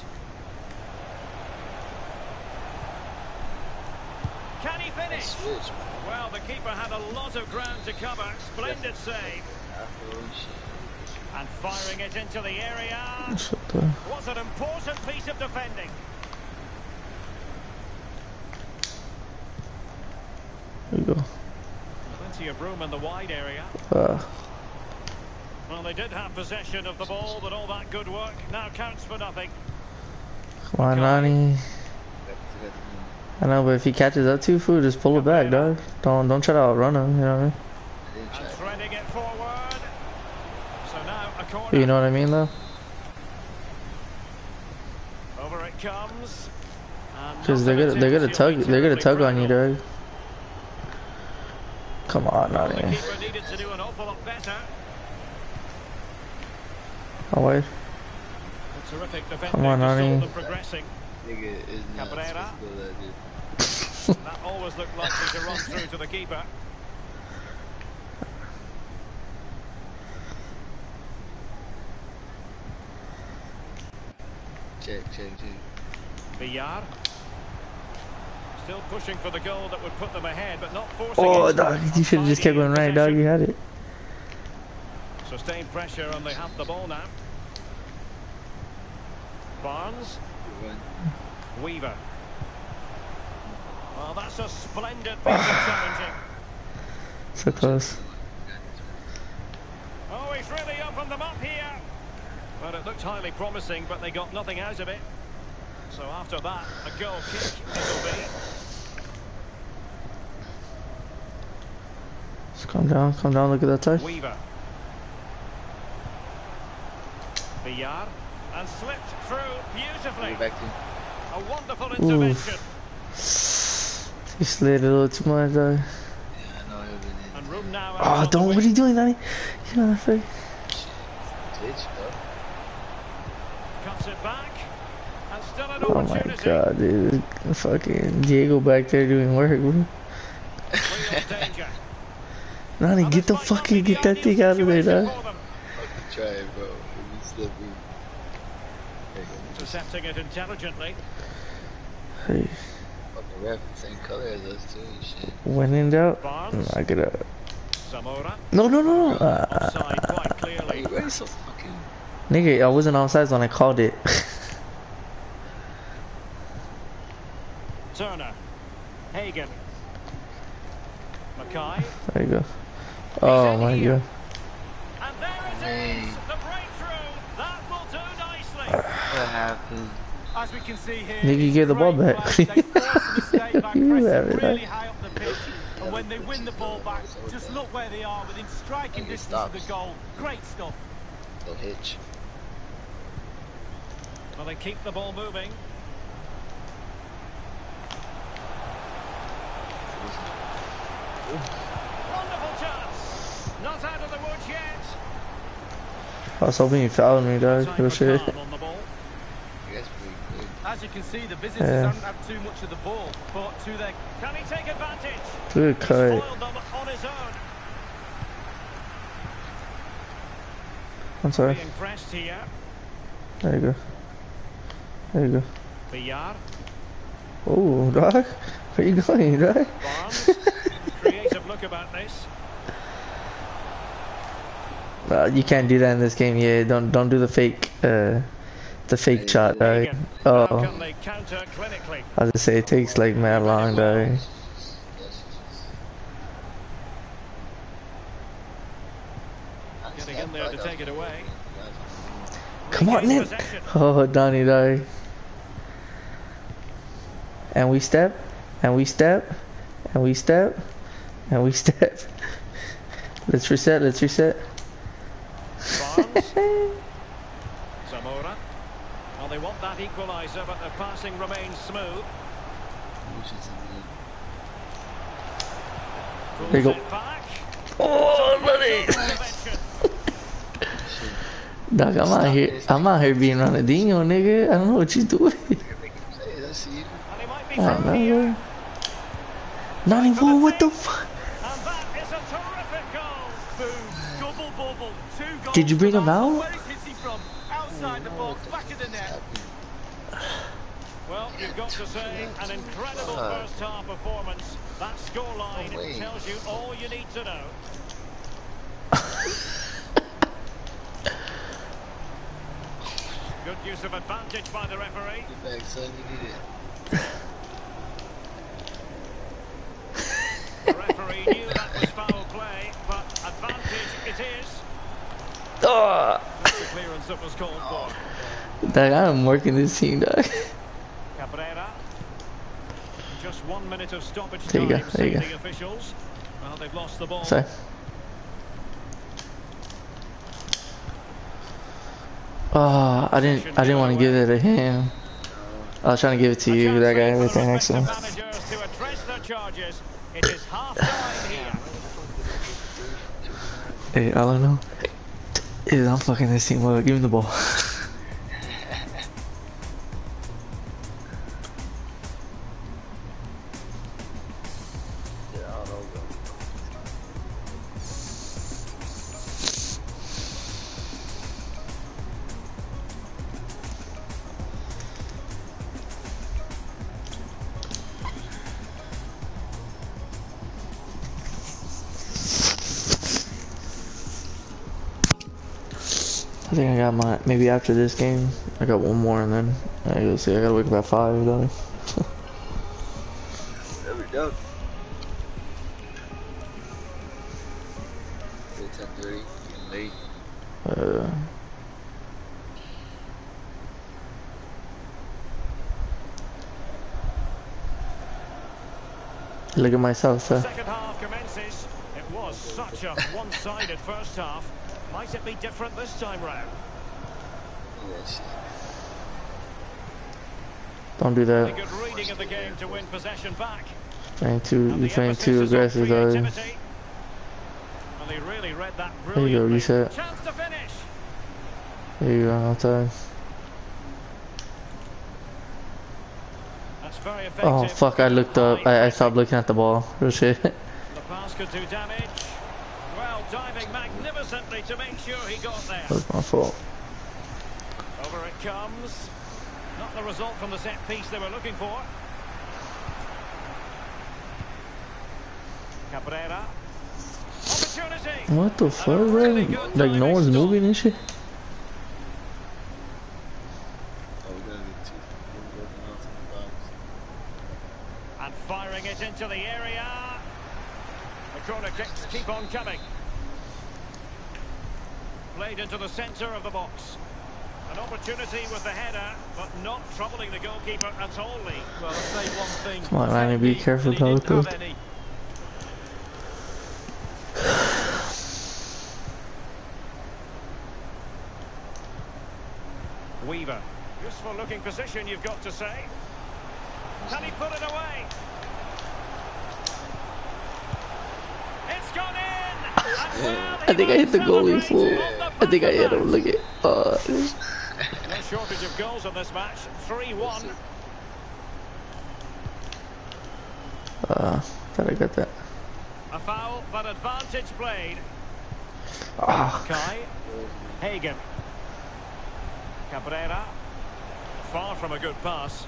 Speaker 4: Can he finish? Well, the keeper had a lot of ground to cover. Splendid save. And firing it into the area. Was an important piece of defending.
Speaker 3: There you go.
Speaker 4: Plenty of room in the wide area.
Speaker 3: Uh.
Speaker 4: Well, they did have possession of the ball, but all that good work now counts for nothing.
Speaker 3: Come on, Nani. I know, but if he catches up to food, just pull it back, dog. Don't don't try to outrun him. You know what I mean?
Speaker 4: And threading it forward. So now a corner.
Speaker 3: You know what I mean, though?
Speaker 4: Over it comes.
Speaker 3: Because they're gonna they're gonna tug they're gonna tug on you, dog. Come on, Nani.
Speaker 4: The keeper needed to do an awful lot better.
Speaker 3: How wide?
Speaker 4: Terrific defending.
Speaker 3: Come on, Nani.
Speaker 4: Progressing.
Speaker 2: Nigga is not
Speaker 4: Cabrera.
Speaker 2: supposed to go that, dude.
Speaker 4: That always looked likely to run through to the keeper.
Speaker 2: Check, check, check.
Speaker 4: Villar. Still pushing for the goal that would put them ahead, but not forcing
Speaker 3: Oh,
Speaker 4: it.
Speaker 3: dog, you should have just kept going right, dog. You had it.
Speaker 4: Sustained pressure and they have the ball now. Barnes. Weaver. Well, that's a splendid piece of challenging.
Speaker 3: So close.
Speaker 4: Oh, he's really opened them up here. Well, it looked highly promising, but they got nothing out of it. So after that, a goal kick it'll be.
Speaker 3: Just calm down, calm down, look at that touch.
Speaker 4: Weaver. Villar. And slipped through beautifully.
Speaker 2: Back to
Speaker 4: A wonderful intervention.
Speaker 3: Oof. He slid a little too much, dog.
Speaker 2: yeah, I know he'll be in.
Speaker 4: And room now.
Speaker 3: Oh, don't, what are you doing, Nani? You know that fake.
Speaker 2: Twitch, bro.
Speaker 4: Cuts it back. And still an
Speaker 3: Oh my god, dude. Fucking Diego back there doing work, bro. Nani, get the fucking, get that thing out of there, dog.
Speaker 2: Fucking try it, bro. It's slippery.
Speaker 5: Intercepting it intelligently.
Speaker 3: Hey.
Speaker 2: Fucking ref, the same color as us too and shit.
Speaker 3: When in doubt, knock it out.
Speaker 5: Zamora.
Speaker 3: No, no, no, no. Uh,
Speaker 5: Offside quite
Speaker 2: Why
Speaker 5: clearly.
Speaker 2: you ready so fucking...
Speaker 3: nigga, I wasn't offside when I called it.
Speaker 5: Turner. Hagen. Mackay.
Speaker 3: There you go. Oh my god.
Speaker 5: And there it is. The breakthrough. That will do nicely.
Speaker 2: What happened?
Speaker 4: As we can see here,
Speaker 3: Nigga, give the ball back.
Speaker 4: they force the mistake back,
Speaker 3: You
Speaker 4: pressing
Speaker 3: have it,
Speaker 4: really
Speaker 3: huh?
Speaker 4: high up the pitch. And when they win the ball back, just look where they are within striking distance of the goal. Great stuff.
Speaker 2: They'll hitch.
Speaker 5: Well, they keep the ball moving. Wonderful chance. Not out of the woods yet.
Speaker 3: I was hoping you fouled me, dog. Good shit.
Speaker 5: On the ball.
Speaker 2: You guys pretty good.
Speaker 4: As you can see, the visitors
Speaker 3: Yeah.
Speaker 4: haven't had too much of the ball, but to their
Speaker 5: Can he take advantage?
Speaker 3: Good cut.
Speaker 5: Spoiled them on his own.
Speaker 3: I'm sorry.
Speaker 5: Being pressed here.
Speaker 3: There you go. There you go.
Speaker 5: Villar.
Speaker 3: Oh, dog. Where you going, dog?
Speaker 5: Barnes. Creative look about this.
Speaker 3: Uh, you can't do that in this game. Yeah, don't don't do the fake, uh, the fake shot, dog.
Speaker 5: Hagen. How
Speaker 3: Oh,
Speaker 5: can they counter clinically?
Speaker 3: I was gonna say it takes like mad long, dog.
Speaker 5: Getting in there to take it away.
Speaker 3: Come on,
Speaker 5: Regain
Speaker 3: Nick.
Speaker 5: possession.
Speaker 3: Oh, Donnie, dog. And we step, and we step, and we step, and we step. Let's reset. Let's reset.
Speaker 5: Barnes. Zamora. Well, they want that equaliser, but the passing remains smooth.
Speaker 3: There you go.
Speaker 5: Pulls it back.
Speaker 3: Oh, buddy.
Speaker 5: Intervention.
Speaker 3: Dog, I'm out here. I'm out here being Ronaldinho, nigga. I don't know what you doing.
Speaker 2: Hey, let's see.
Speaker 5: And he might be
Speaker 3: I
Speaker 5: through
Speaker 3: know.
Speaker 5: here.
Speaker 3: ninety-four, what the fuck?
Speaker 5: And that is a terrific goal.
Speaker 4: boom, double bubble, two goals.
Speaker 3: Did you bring him out?
Speaker 4: Where's Hitty from? Outside the box, back of the net.
Speaker 5: Well, you've got to say, an incredible
Speaker 2: Uh.
Speaker 5: first half performance. That scoreline
Speaker 2: Oh, wait.
Speaker 5: tells you all you need to know. Good use of advantage by the referee.
Speaker 2: Get back, son. You need it.
Speaker 5: The referee knew that was foul play, but advantage it is.
Speaker 3: Oh.
Speaker 5: That's the clearance that was called for.
Speaker 3: Dog, I'm working this team, dog.
Speaker 5: Cabrera. Just one minute of stoppage
Speaker 3: There you
Speaker 5: time,
Speaker 3: go, there you
Speaker 5: say
Speaker 3: go.
Speaker 5: the officials. Well, they've lost the ball.
Speaker 3: Sorry. Oh, I didn't. I didn't want to give it to him. I was trying to give it to
Speaker 5: A
Speaker 3: you,
Speaker 5: chance
Speaker 3: that guy
Speaker 5: for
Speaker 3: right there
Speaker 5: the
Speaker 3: next to him.
Speaker 5: respective managers to address their charges. It is half time here.
Speaker 3: Hey, I don't know. Is I'm fucking this team up. Give him the ball.
Speaker 2: Yeah, I don't know, bro.
Speaker 3: I think I got my. Maybe after this game, I got one more, and then I go see. I gotta wake up at five, dog.
Speaker 2: There we go. It's ten thirty. Getting late.
Speaker 3: Uh. Look at myself, sir.
Speaker 5: Second half commences. It was such a one-sided first half. Might it be different this time round?
Speaker 2: Yes.
Speaker 3: Don't do
Speaker 5: A
Speaker 3: that.
Speaker 5: good reading of the game to win possession back.
Speaker 3: Playing too.
Speaker 5: And
Speaker 3: You're
Speaker 5: the
Speaker 3: playing
Speaker 5: emphasis
Speaker 3: too
Speaker 5: is on
Speaker 3: aggressive, dog.
Speaker 5: creativity. Well, he really read that
Speaker 3: There you go,
Speaker 5: brilliantly.
Speaker 3: reset.
Speaker 5: Chance to finish.
Speaker 3: There you go. Outside.
Speaker 5: very effective.
Speaker 3: Oh fuck! I looked up. I, I stopped looking at the ball. Real shit.
Speaker 5: The pass could do damage. Well, diving magnificently to make sure he got there.
Speaker 3: That was my fault.
Speaker 5: Over it comes. Not the result from the set piece they were looking for. Cabrera. Opportunity.
Speaker 3: What the fuck, bro? Like no one's moving and shit.
Speaker 5: And firing it into the area. The corner kicks keep on coming. Played into the centre of the box. An opportunity with the header, but not troubling the goalkeeper at all, Lee.
Speaker 4: Well, I'll say one thing.
Speaker 3: Come on, Ryan, be careful,
Speaker 4: dog.
Speaker 5: Weaver. Useful looking position, you've got to say. Can he put it away? It's gone in! And well,
Speaker 3: I think I hit the goalie full. I think I hit him. Look at. Uh,
Speaker 5: no shortage of goals in this match. three one.
Speaker 3: uh, thought I got that.
Speaker 5: A foul, but advantage played.
Speaker 3: Ah.
Speaker 5: Kai. Hagen. Cabrera. Far from a good pass.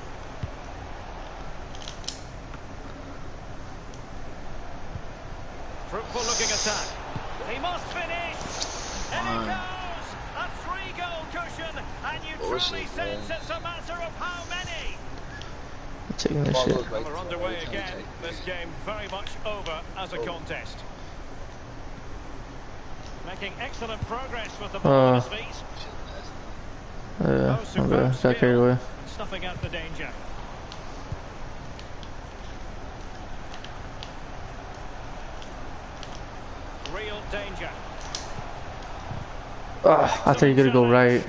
Speaker 5: Fruitful looking attack. He must finish. And it goes. A three goal cushion. And you truly sense it's a matter of how many.
Speaker 3: I'm taking this shit.
Speaker 5: Well, they're underway again. This game very much over as a contest. Making excellent progress with the ball on his feet.
Speaker 3: Uh, okay, got carried away.
Speaker 5: Stuffing out the danger. Real danger.
Speaker 3: Ah, I thought you were gonna go right.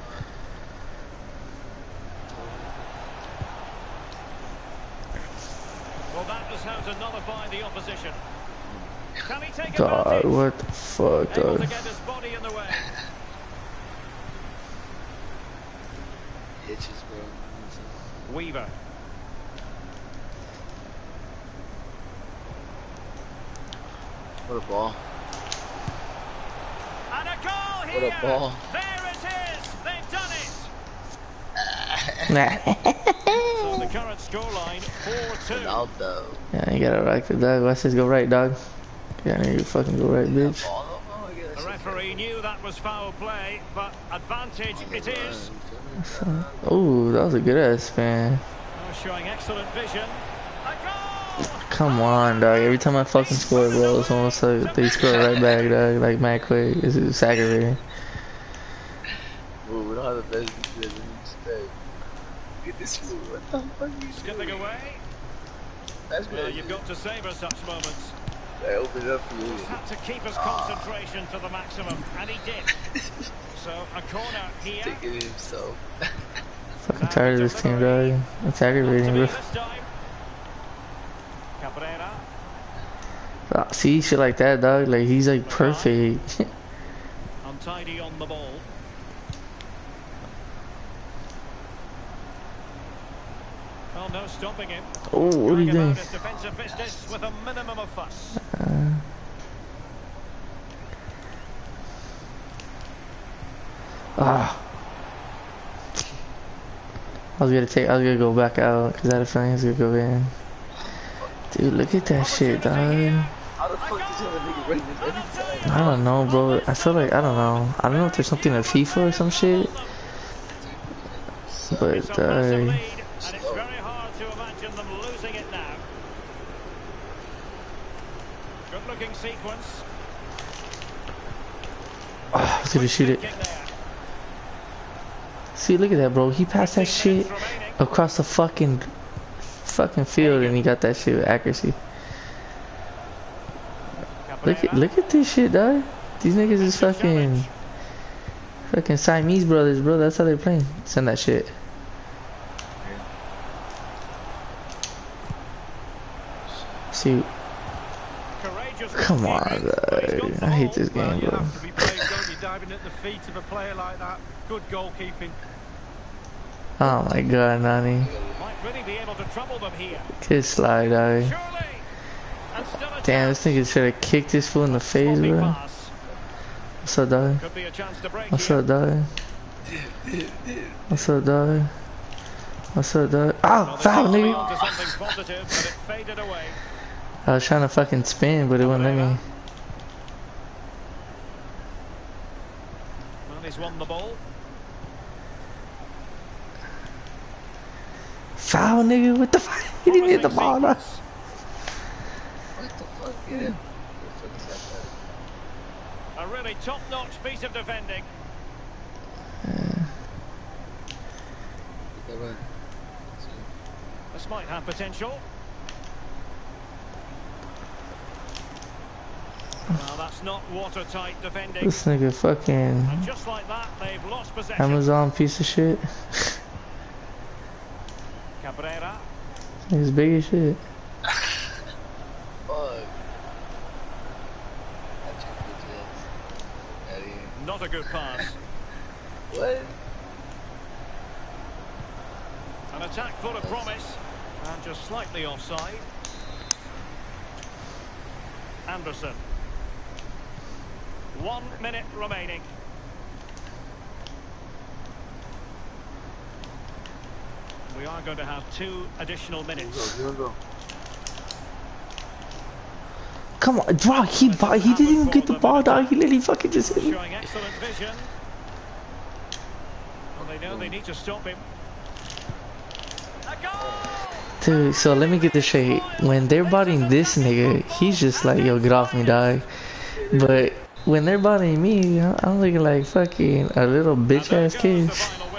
Speaker 5: Well, that is how to nullify the opposition. Can he take
Speaker 3: God,
Speaker 5: advantage?
Speaker 3: what the fuck,
Speaker 5: Able
Speaker 3: dog?
Speaker 5: to get his body in the way.
Speaker 2: Itches, bro.
Speaker 5: Weaver.
Speaker 2: What a ball.
Speaker 5: And a goal
Speaker 2: What
Speaker 5: here.
Speaker 2: a ball.
Speaker 5: There it is. They've done it.
Speaker 3: Nah.
Speaker 5: So the current scoreline four two.
Speaker 2: Ronaldo.
Speaker 3: Yeah, you gotta rock the dog. Why says go right, dog? Yeah, you fucking go right, bitch.
Speaker 5: The referee knew that was foul play, but advantage it is.
Speaker 3: Oh, that was a good ass spin.
Speaker 5: Oh, showing excellent vision. A goal.
Speaker 3: Come on, dog. Every time I fucking score, bro, it's almost like they score right back, dog. Like mad quick. It's, it's aggravating.
Speaker 2: Ooh, we don't have the best defense in today. Look at this fool. What the fuck are you
Speaker 5: Skipping
Speaker 2: doing?
Speaker 5: away.
Speaker 2: That's
Speaker 5: Well,
Speaker 2: good.
Speaker 5: you've got to savour such moments.
Speaker 2: I opened it up for you.
Speaker 5: Just had to keep his concentration to the maximum, and he did. So a corner here.
Speaker 2: Taking it himself.
Speaker 3: Fucking tired of this team, dog. It's aggravating, bro.
Speaker 5: This time. Cabrera.
Speaker 3: Ah, see, shit like that, dog. Like, he's like perfect.
Speaker 5: Untidy on the ball. Well, no stopping him.
Speaker 3: Oh, what are you
Speaker 5: Going
Speaker 3: doing?
Speaker 5: about his defensive business with a minimum of fuss.
Speaker 3: Uh, ah. I was gonna take, I was gonna go back out because I had a feeling he was gonna go in. Dude, look at that shit, dog.
Speaker 2: How the fuck does that nigga run this every time?
Speaker 3: I don't know, bro. I feel like, I don't know. I don't know if there's something in FIFA or some shit. But,
Speaker 5: It's a massive
Speaker 3: uh,
Speaker 5: lead, and it's very hard to imagine them losing it now. Good looking sequence.
Speaker 3: oh, I was gonna shoot it.
Speaker 5: Kick there.
Speaker 3: See, look at that, bro. He passed that shit across the fucking, fucking field and he got that shit with accuracy. Look at, look at this shit, dog. These niggas is fucking, fucking Siamese brothers, bro. That's how they're playing. Send that shit. See, come on, dog. I hate this game,
Speaker 4: You
Speaker 3: bro.
Speaker 4: have to be brave, don't you, diving at the feet of a player like that. Good goalkeeping.
Speaker 3: Oh my god, Nani.
Speaker 5: Might really be able to trouble them here.
Speaker 3: Good slide, dog.
Speaker 5: Surely. And still a
Speaker 3: Damn, this nigga should have kicked this fool in the face,
Speaker 5: sloppy
Speaker 3: bro.
Speaker 5: pass.
Speaker 3: What's up, dog?
Speaker 5: Could be a chance to break
Speaker 3: What's
Speaker 5: here.
Speaker 3: up, dog? What's up, dog? What's up, dog? Ah,
Speaker 5: Well,
Speaker 3: foul,
Speaker 5: they
Speaker 3: nigga.
Speaker 5: got onto something positive, but it faded away.
Speaker 3: I was trying to fucking spin, but it wouldn't let me.
Speaker 5: Well, he's won the ball.
Speaker 3: Foul, nigga. What the fuck? He didn't hit the ball, dog.
Speaker 2: What the fuck? Get him. What the fuck is that?
Speaker 5: A really top-notch piece of defending.
Speaker 2: That one.
Speaker 5: This might have potential. Well, that's not watertight defending.
Speaker 3: This nigga fucking
Speaker 5: And just like that, they've lost possession.
Speaker 3: Amazon piece of shit.
Speaker 5: Cabrera.
Speaker 3: He's big as shit.
Speaker 2: Fuck. I checked the Jets. Out of here.
Speaker 5: Not a good pass.
Speaker 2: What?
Speaker 5: An attack full of promise. And just slightly offside. Anderson. One minute remaining. We are going to have two additional minutes.
Speaker 2: Go, go, go.
Speaker 3: Come on, bro. He bought, he didn't even get the ball, dog. He literally fucking just hit it.
Speaker 5: Showing excellent vision. Well, they know they need to stop him. A goal!
Speaker 3: Dude, so let me get this straight. When they're bodying this nigga, he's just like, yo, get off me, dog. But when they're bodying me, I'm looking like fucking a little bitch ass kid.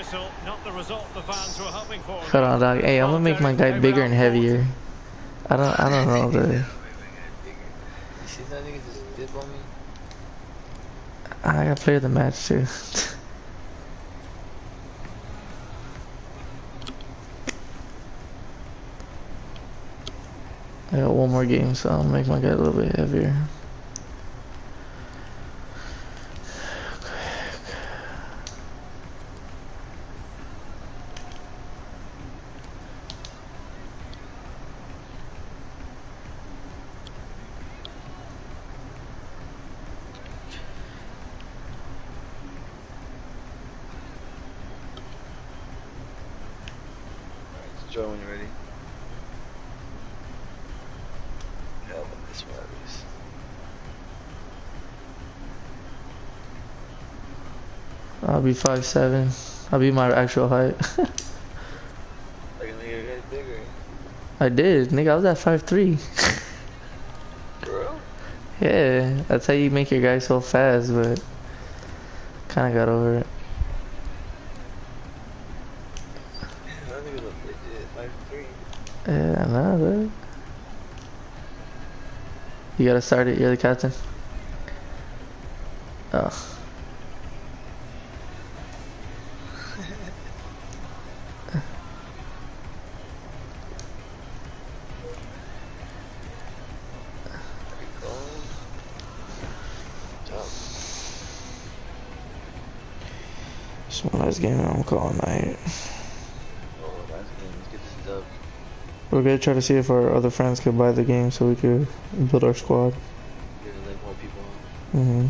Speaker 3: Hold on, dog. Hey, I'm gonna make my guy bigger and heavier. I don't, I don't know, the.
Speaker 2: You see that nigga just dip on me?
Speaker 3: I gotta play the match too. I got one more game, so I'll make my guy a little bit heavier.
Speaker 2: Joe, when you're ready. Yeah, but this one at least.
Speaker 3: I'll be five seven. I'll be my actual height.
Speaker 2: Like a nigga get bigger.
Speaker 3: I did, nigga. I was at five three.
Speaker 2: Bro?
Speaker 3: Yeah, that's how you make your guy so fast, but kind of got over it.
Speaker 2: That nigga look legit. five three.
Speaker 3: Yeah, I know, dude. You gotta start it. You're the captain. Oh. It's one last game I'm calling night.
Speaker 2: Oh, last game. Let's get this dub.
Speaker 3: We're gonna try to see if our other friends could buy the game so we could build our squad.
Speaker 2: Get like more people on.
Speaker 3: Mm-hmm.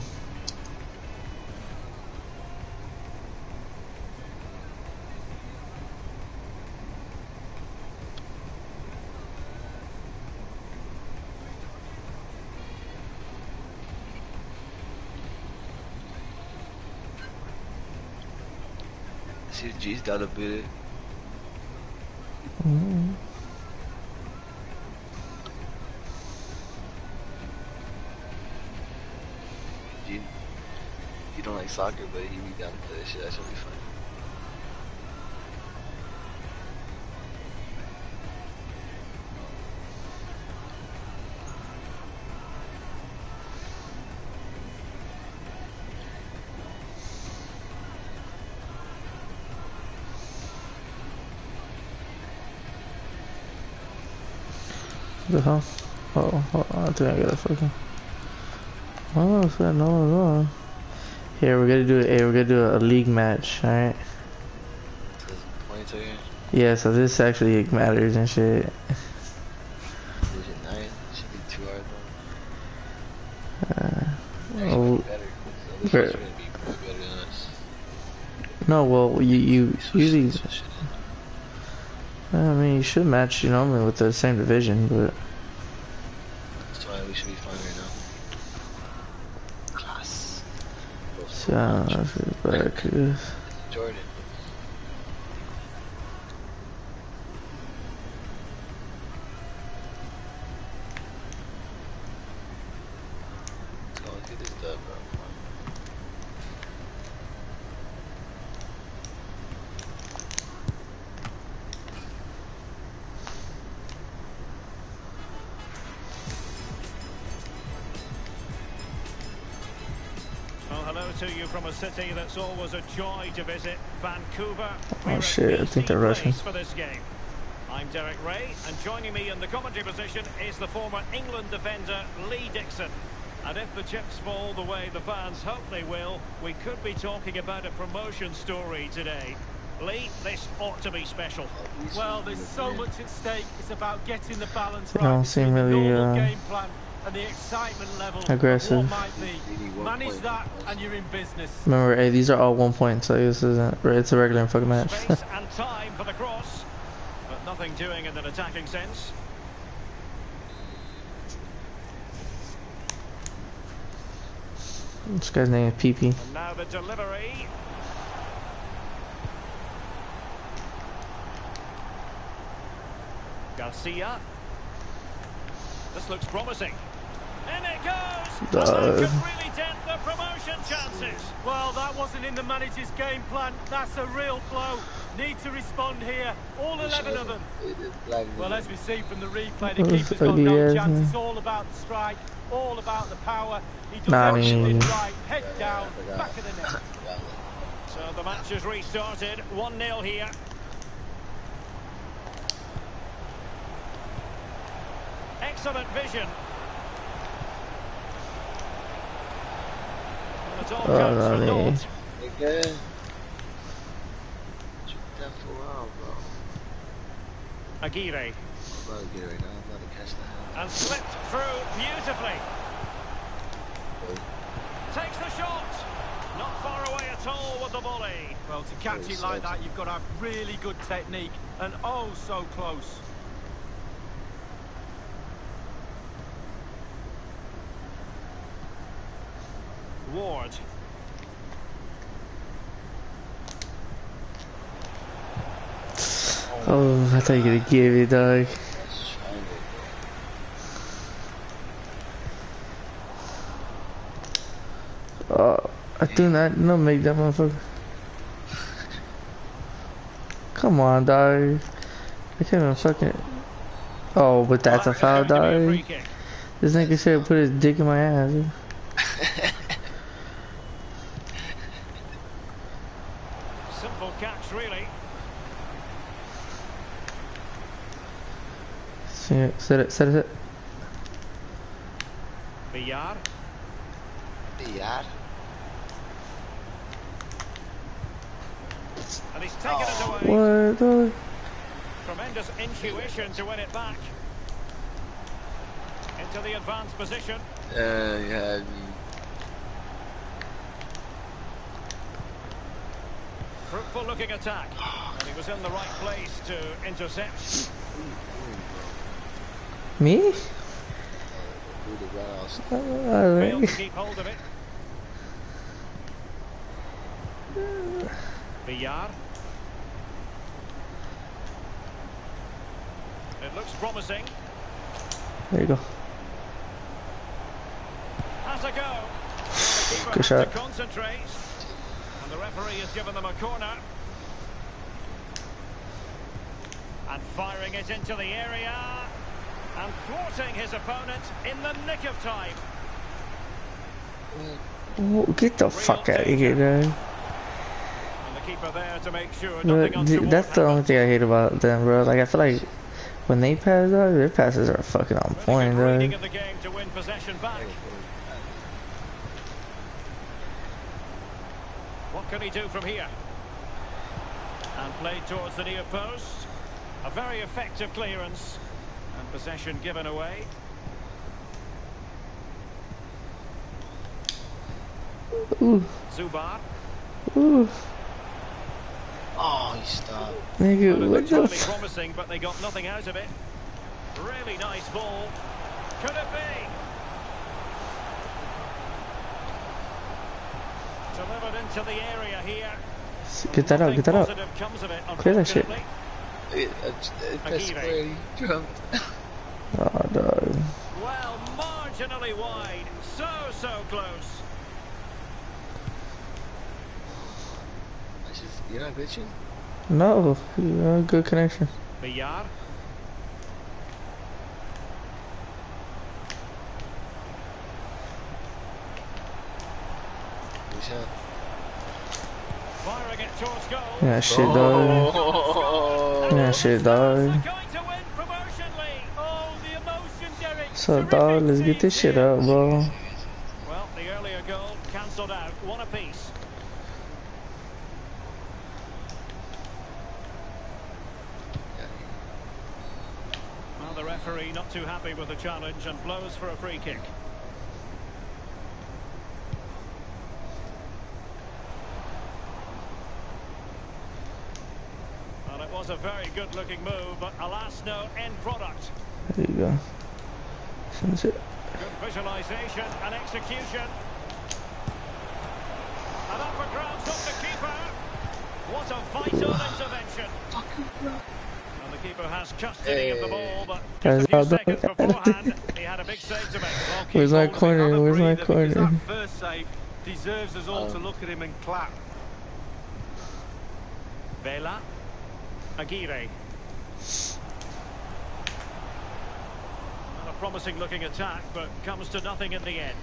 Speaker 2: See the G's got a bit.
Speaker 3: Mm-hmm.
Speaker 2: G, he don't like soccer, but he be down to play that shit. That should be fun.
Speaker 3: The hell? Oh, hold on. I think I got a fucking. Oh, it's got no one on. Here, we're gonna do. Hey, we're gonna do a league match. All right.
Speaker 2: Says twenty seconds.
Speaker 3: Yeah, so this actually matters and shit.
Speaker 2: Division nine. It should be too hard though.
Speaker 3: Uh,
Speaker 2: Actually,
Speaker 3: oh,
Speaker 2: be better. 'Cause
Speaker 3: ver-
Speaker 2: others are gonna be way better than us.
Speaker 3: no, well, you you
Speaker 2: So
Speaker 3: usually.
Speaker 2: so shit.
Speaker 3: I mean, you should match, you know, with the same division, but.
Speaker 2: That's why we should be fine right now. Class.
Speaker 3: So, back.
Speaker 2: Jordan. Let's go and get this dub, bro. Come on.
Speaker 5: Well, hello to you from a city that's always a joy to visit, Vancouver.
Speaker 3: Oh shit, I think they're rushing.
Speaker 5: For this game. I'm Derek Ray, and joining me in the commentary position is the former England defender Lee Dixon. And if the chips fall the way the fans hope they will, we could be talking about a promotion story today. Lee, this ought to be special.
Speaker 4: Well, there's so much at stake. It's about getting the balance
Speaker 3: They
Speaker 4: right
Speaker 3: don't seem
Speaker 4: between the
Speaker 3: really,
Speaker 4: normal
Speaker 3: uh,
Speaker 4: game plan and the excitement level of
Speaker 3: aggressive.
Speaker 4: what might be. Manage that and you're in business.
Speaker 3: Remember, hey, these are all one point, so this isn't. It's a regular fucking match.
Speaker 5: Space and time for the cross, but nothing doing in an attacking sense.
Speaker 3: This guy's name is P P.
Speaker 5: And now the delivery. Garcia. This looks promising. In it goes!
Speaker 3: Uh,
Speaker 5: And that could really dent the promotion chances.
Speaker 4: Well, that wasn't in the manager's game plan. That's a real blow. Need to respond here. All eleven of them. Well, as we see from the replay, the keeper's got no chance. It's all about the strike, all about the power. He does
Speaker 3: Nah,
Speaker 4: everything
Speaker 3: I mean-
Speaker 4: right. Head down, back of the net.
Speaker 5: So the match has restarted. one nil here. Excellent vision. And it's all
Speaker 3: Oh,
Speaker 5: counts for
Speaker 3: no,
Speaker 5: naught.
Speaker 2: Nigga. Shoot that fool out, bro.
Speaker 5: Aguirre.
Speaker 2: I'm about to get it right now. I'm about to catch that.
Speaker 5: And slipped through beautifully. Takes the shot. Not far away at all with the volley.
Speaker 4: Well, to catch it like that, you've got to have really good technique. And oh, so close.
Speaker 5: Ward.
Speaker 3: Oh, I thought you were gonna give it, dog. Oh, I do not no make that motherfucker. Come on, dog. I can't even fucking. Oh, but that's a foul, dog. This nigga should put his dick in my ass. Dude.
Speaker 5: Simple catch, really.
Speaker 3: Set it, set it, set it.
Speaker 5: Villar.
Speaker 2: Villar.
Speaker 5: And he's taken
Speaker 2: Oh.
Speaker 5: it away.
Speaker 3: What, dog?
Speaker 5: Tremendous intuition to win it back. Into the advanced position.
Speaker 2: Uh, you had me.
Speaker 5: Fruitful looking attack. And he was in the right place to intercept.
Speaker 3: Me?
Speaker 2: Who the else?
Speaker 5: Failed to keep hold of it. Villar. It looks promising.
Speaker 3: There you go.
Speaker 5: Has a go. The keeper
Speaker 3: Good
Speaker 5: has
Speaker 3: shot.
Speaker 5: to concentrate. And the referee has given them a corner. And firing it into the area. And thwarting his opponent in the nick of time.
Speaker 3: Oh, get the fuck out of here, dog.
Speaker 5: And the keeper there to make sure
Speaker 3: Bro,
Speaker 5: nothing
Speaker 3: th-
Speaker 5: untoward
Speaker 3: that's the only
Speaker 5: happens.
Speaker 3: thing I hate about them, bro. Like, I feel like when they pass, dog, their passes are fucking on
Speaker 5: Really
Speaker 3: point,
Speaker 5: good reading
Speaker 3: dog.
Speaker 5: of the game to win possession back. What can he do from here? And played towards the near post. A very effective clearance. And possession given away.
Speaker 3: Ooh.
Speaker 5: Zubar.
Speaker 3: Ooh.
Speaker 2: Oh, he stopped.
Speaker 3: Nigga,
Speaker 5: Well,
Speaker 3: what the
Speaker 5: totally
Speaker 3: f-
Speaker 5: promising, but they got nothing out of it. Really nice ball. Could it be? Delivered into the area here.
Speaker 3: Get that out, get that out.
Speaker 5: Nothing positive comes of it,
Speaker 3: Clear that shit.
Speaker 5: unfortunately.
Speaker 2: It, it, it, that's square, he jumped.
Speaker 3: Oh, dog.
Speaker 5: Well, marginally wide. So, so close.
Speaker 2: That's just, you're not glitching?
Speaker 3: No, uh, good connection.
Speaker 5: Villar.
Speaker 2: Good shot.
Speaker 5: Firing it towards goal.
Speaker 3: Yeah, shit, dog.
Speaker 2: Oh.
Speaker 3: Yeah, shit, dog.
Speaker 5: Going to win promotion league. Oh, the emotion, Derek.
Speaker 3: So, dog, let's get this shit up, bro.
Speaker 5: Well, the earlier goal cancelled out. One apiece. Well, the referee not too happy with the challenge and blows for a free kick. Well, it was a very good-looking move, but alas, no end product.
Speaker 3: There you go. That's it.
Speaker 5: Good visualisation and execution. And up for grabs off the keeper. What a vital intervention. And the keeper has custody of the ball, but just a few seconds beforehand, he had a big save to make.
Speaker 3: Where's my corner? Where's my corner?
Speaker 4: That first save deserves us all to look at him and clap.
Speaker 5: Vela. Aguirre. And a promising looking attack, but comes to nothing in the end.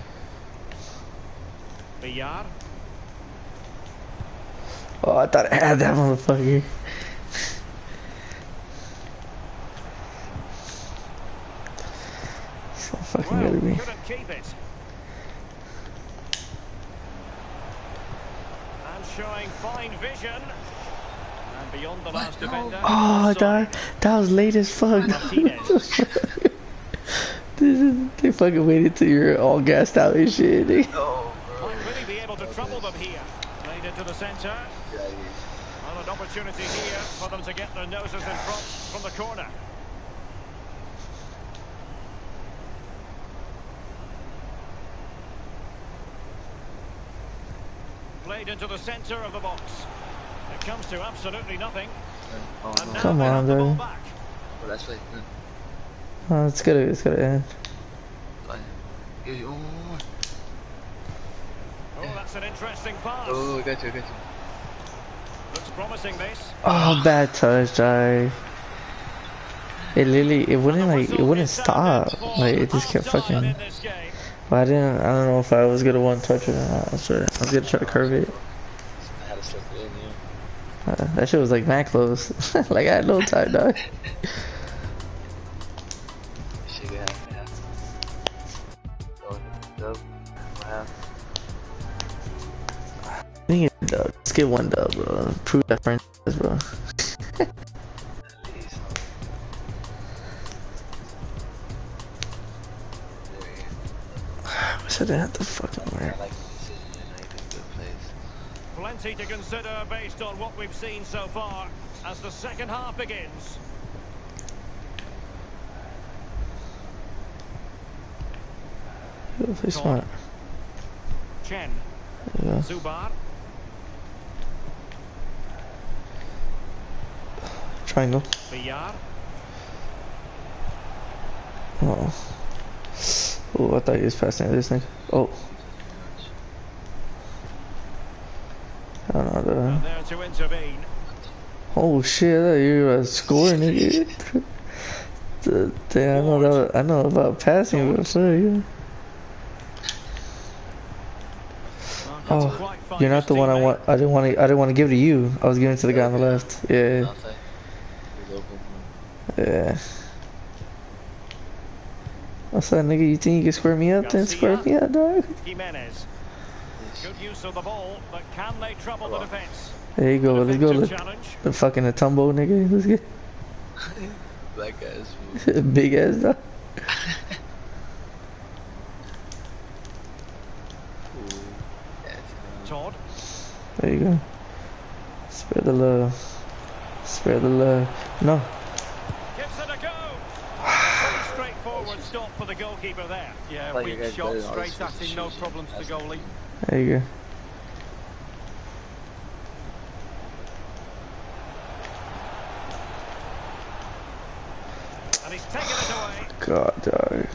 Speaker 5: Villar.
Speaker 3: Oh, I thought I had that motherfucker. So fucking
Speaker 5: Well,
Speaker 3: good at me.
Speaker 5: couldn't keep it. And showing fine vision. And beyond the last defender.
Speaker 3: Oh, that, that was late as fuck.
Speaker 5: Martinez.
Speaker 3: They fucking waited till you're all gassed out and shit. Nigga.
Speaker 2: Oh, bro.
Speaker 5: Might really be able to trouble them here. Played into the centre. Well, an opportunity here for them to get their noses in front from the corner. Played into the centre of the box. It comes to absolutely nothing.
Speaker 2: Oh,
Speaker 5: And
Speaker 2: no.
Speaker 5: now
Speaker 3: Come
Speaker 5: they
Speaker 3: on,
Speaker 5: have the ball
Speaker 3: dude.
Speaker 5: back.
Speaker 2: Oh, that's like,
Speaker 3: Oh, it's gotta, it's gotta end.
Speaker 2: oh,
Speaker 5: Oh, that's an interesting pass.
Speaker 2: oh, I got you, I got you.
Speaker 5: Looks promising, this.
Speaker 3: Oh, bad touch, dog. It literally, it wouldn't like, it wouldn't stop. Like, it just kept fucking. But I didn't, I don't know if I was gonna one touch it or not. I was, trying, I was gonna try to curve it.
Speaker 2: I had to slip it in, yeah.
Speaker 3: Uh, that shit was like mad close. Like, I had no time, dog.
Speaker 2: Shit, good half, half. Go, go, half.
Speaker 3: I think it's a dub. Let's get one dub, bro. Prove that franchise, bro.
Speaker 2: At least.
Speaker 3: I wish I didn't have to fucking
Speaker 2: I
Speaker 3: work.
Speaker 2: like the decision, you know, you did good plays.
Speaker 5: Plenty to consider based on what we've seen so far as the second half begins.
Speaker 3: Play smart.
Speaker 5: Chen.
Speaker 3: Yeah.
Speaker 5: Zubar.
Speaker 3: Triangle.
Speaker 5: Villar.
Speaker 3: Oh. Oh, I thought he was passing this thing. Oh. I don't know, though.
Speaker 5: And there to intervene.
Speaker 3: Oh shit, I thought you were scoring, nigga. The- Damn, I know that. I know about passing, but sure, yeah. Oh, you're not the one I want. I didn't want to. I didn't want to give it to you. I was giving it to the guy on the left. Yeah. Yeah. What's that, nigga? You think you can square me up? Then square me up, dog.
Speaker 5: Jimenez. Good use of the ball, but can they trouble the defence?
Speaker 3: There you go. Let's go. Look. The fucking Atumbo nigga. Let's get.
Speaker 2: Black ass.
Speaker 3: Big ass dog.
Speaker 5: Todd.
Speaker 3: There you go. Spare the love. Spare the love. No.
Speaker 5: Gives it a go. Pretty straightforward stop for the goalkeeper there.
Speaker 4: Yeah,
Speaker 2: like
Speaker 4: weak shot straight at him, no problems to the goalie.
Speaker 3: There you go.
Speaker 5: And he's taken it away.
Speaker 3: God, dog.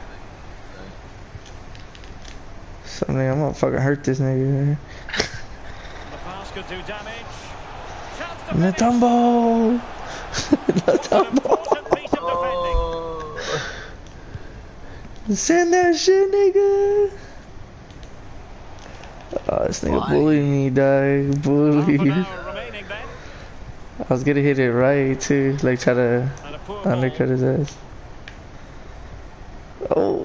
Speaker 3: Something, I'm gonna fucking hurt this nigga.
Speaker 5: The pass could do damage.
Speaker 3: Natumbo! Natumbo!
Speaker 5: Oh.
Speaker 3: Send that shit, nigga! Oh, this nigga
Speaker 2: Why?
Speaker 3: bullied me, dog. Bullied. I was gonna hit it right, too. Like, try to undercut his ass. Oh.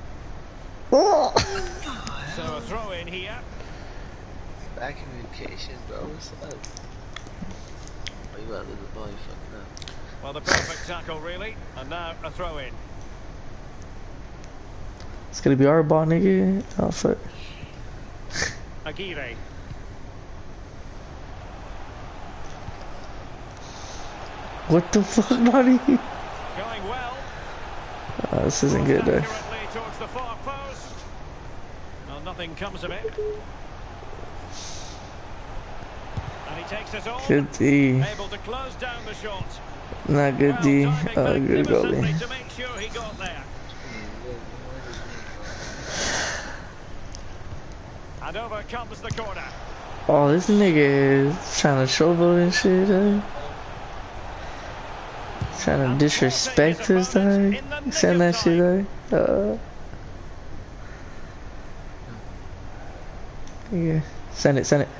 Speaker 3: Oh!
Speaker 5: So a throw in here.
Speaker 2: Back communication, bro. What's up? Oh, you about to lose the ball, you fucking up.
Speaker 5: Well, the perfect tackle, really. And now a throw in.
Speaker 3: It's gonna be our ball, nigga. Oh, fuck.
Speaker 5: Aguirre.
Speaker 3: What the fuck, buddy?
Speaker 5: Going well.
Speaker 3: Oh, this isn't good, though.
Speaker 5: Towards the far post. Well, nothing comes of it. And he takes it on.
Speaker 3: Good D.
Speaker 5: Able to close down the shot.
Speaker 3: Not good D. Oh, good goalie.
Speaker 5: To make sure he got there. And over comes the corner.
Speaker 3: Oh, this nigga is trying to showboat and shit, eh? Trying to disrespect his guy. Send that shit, eh? Uh. Yeah. Send it, send it.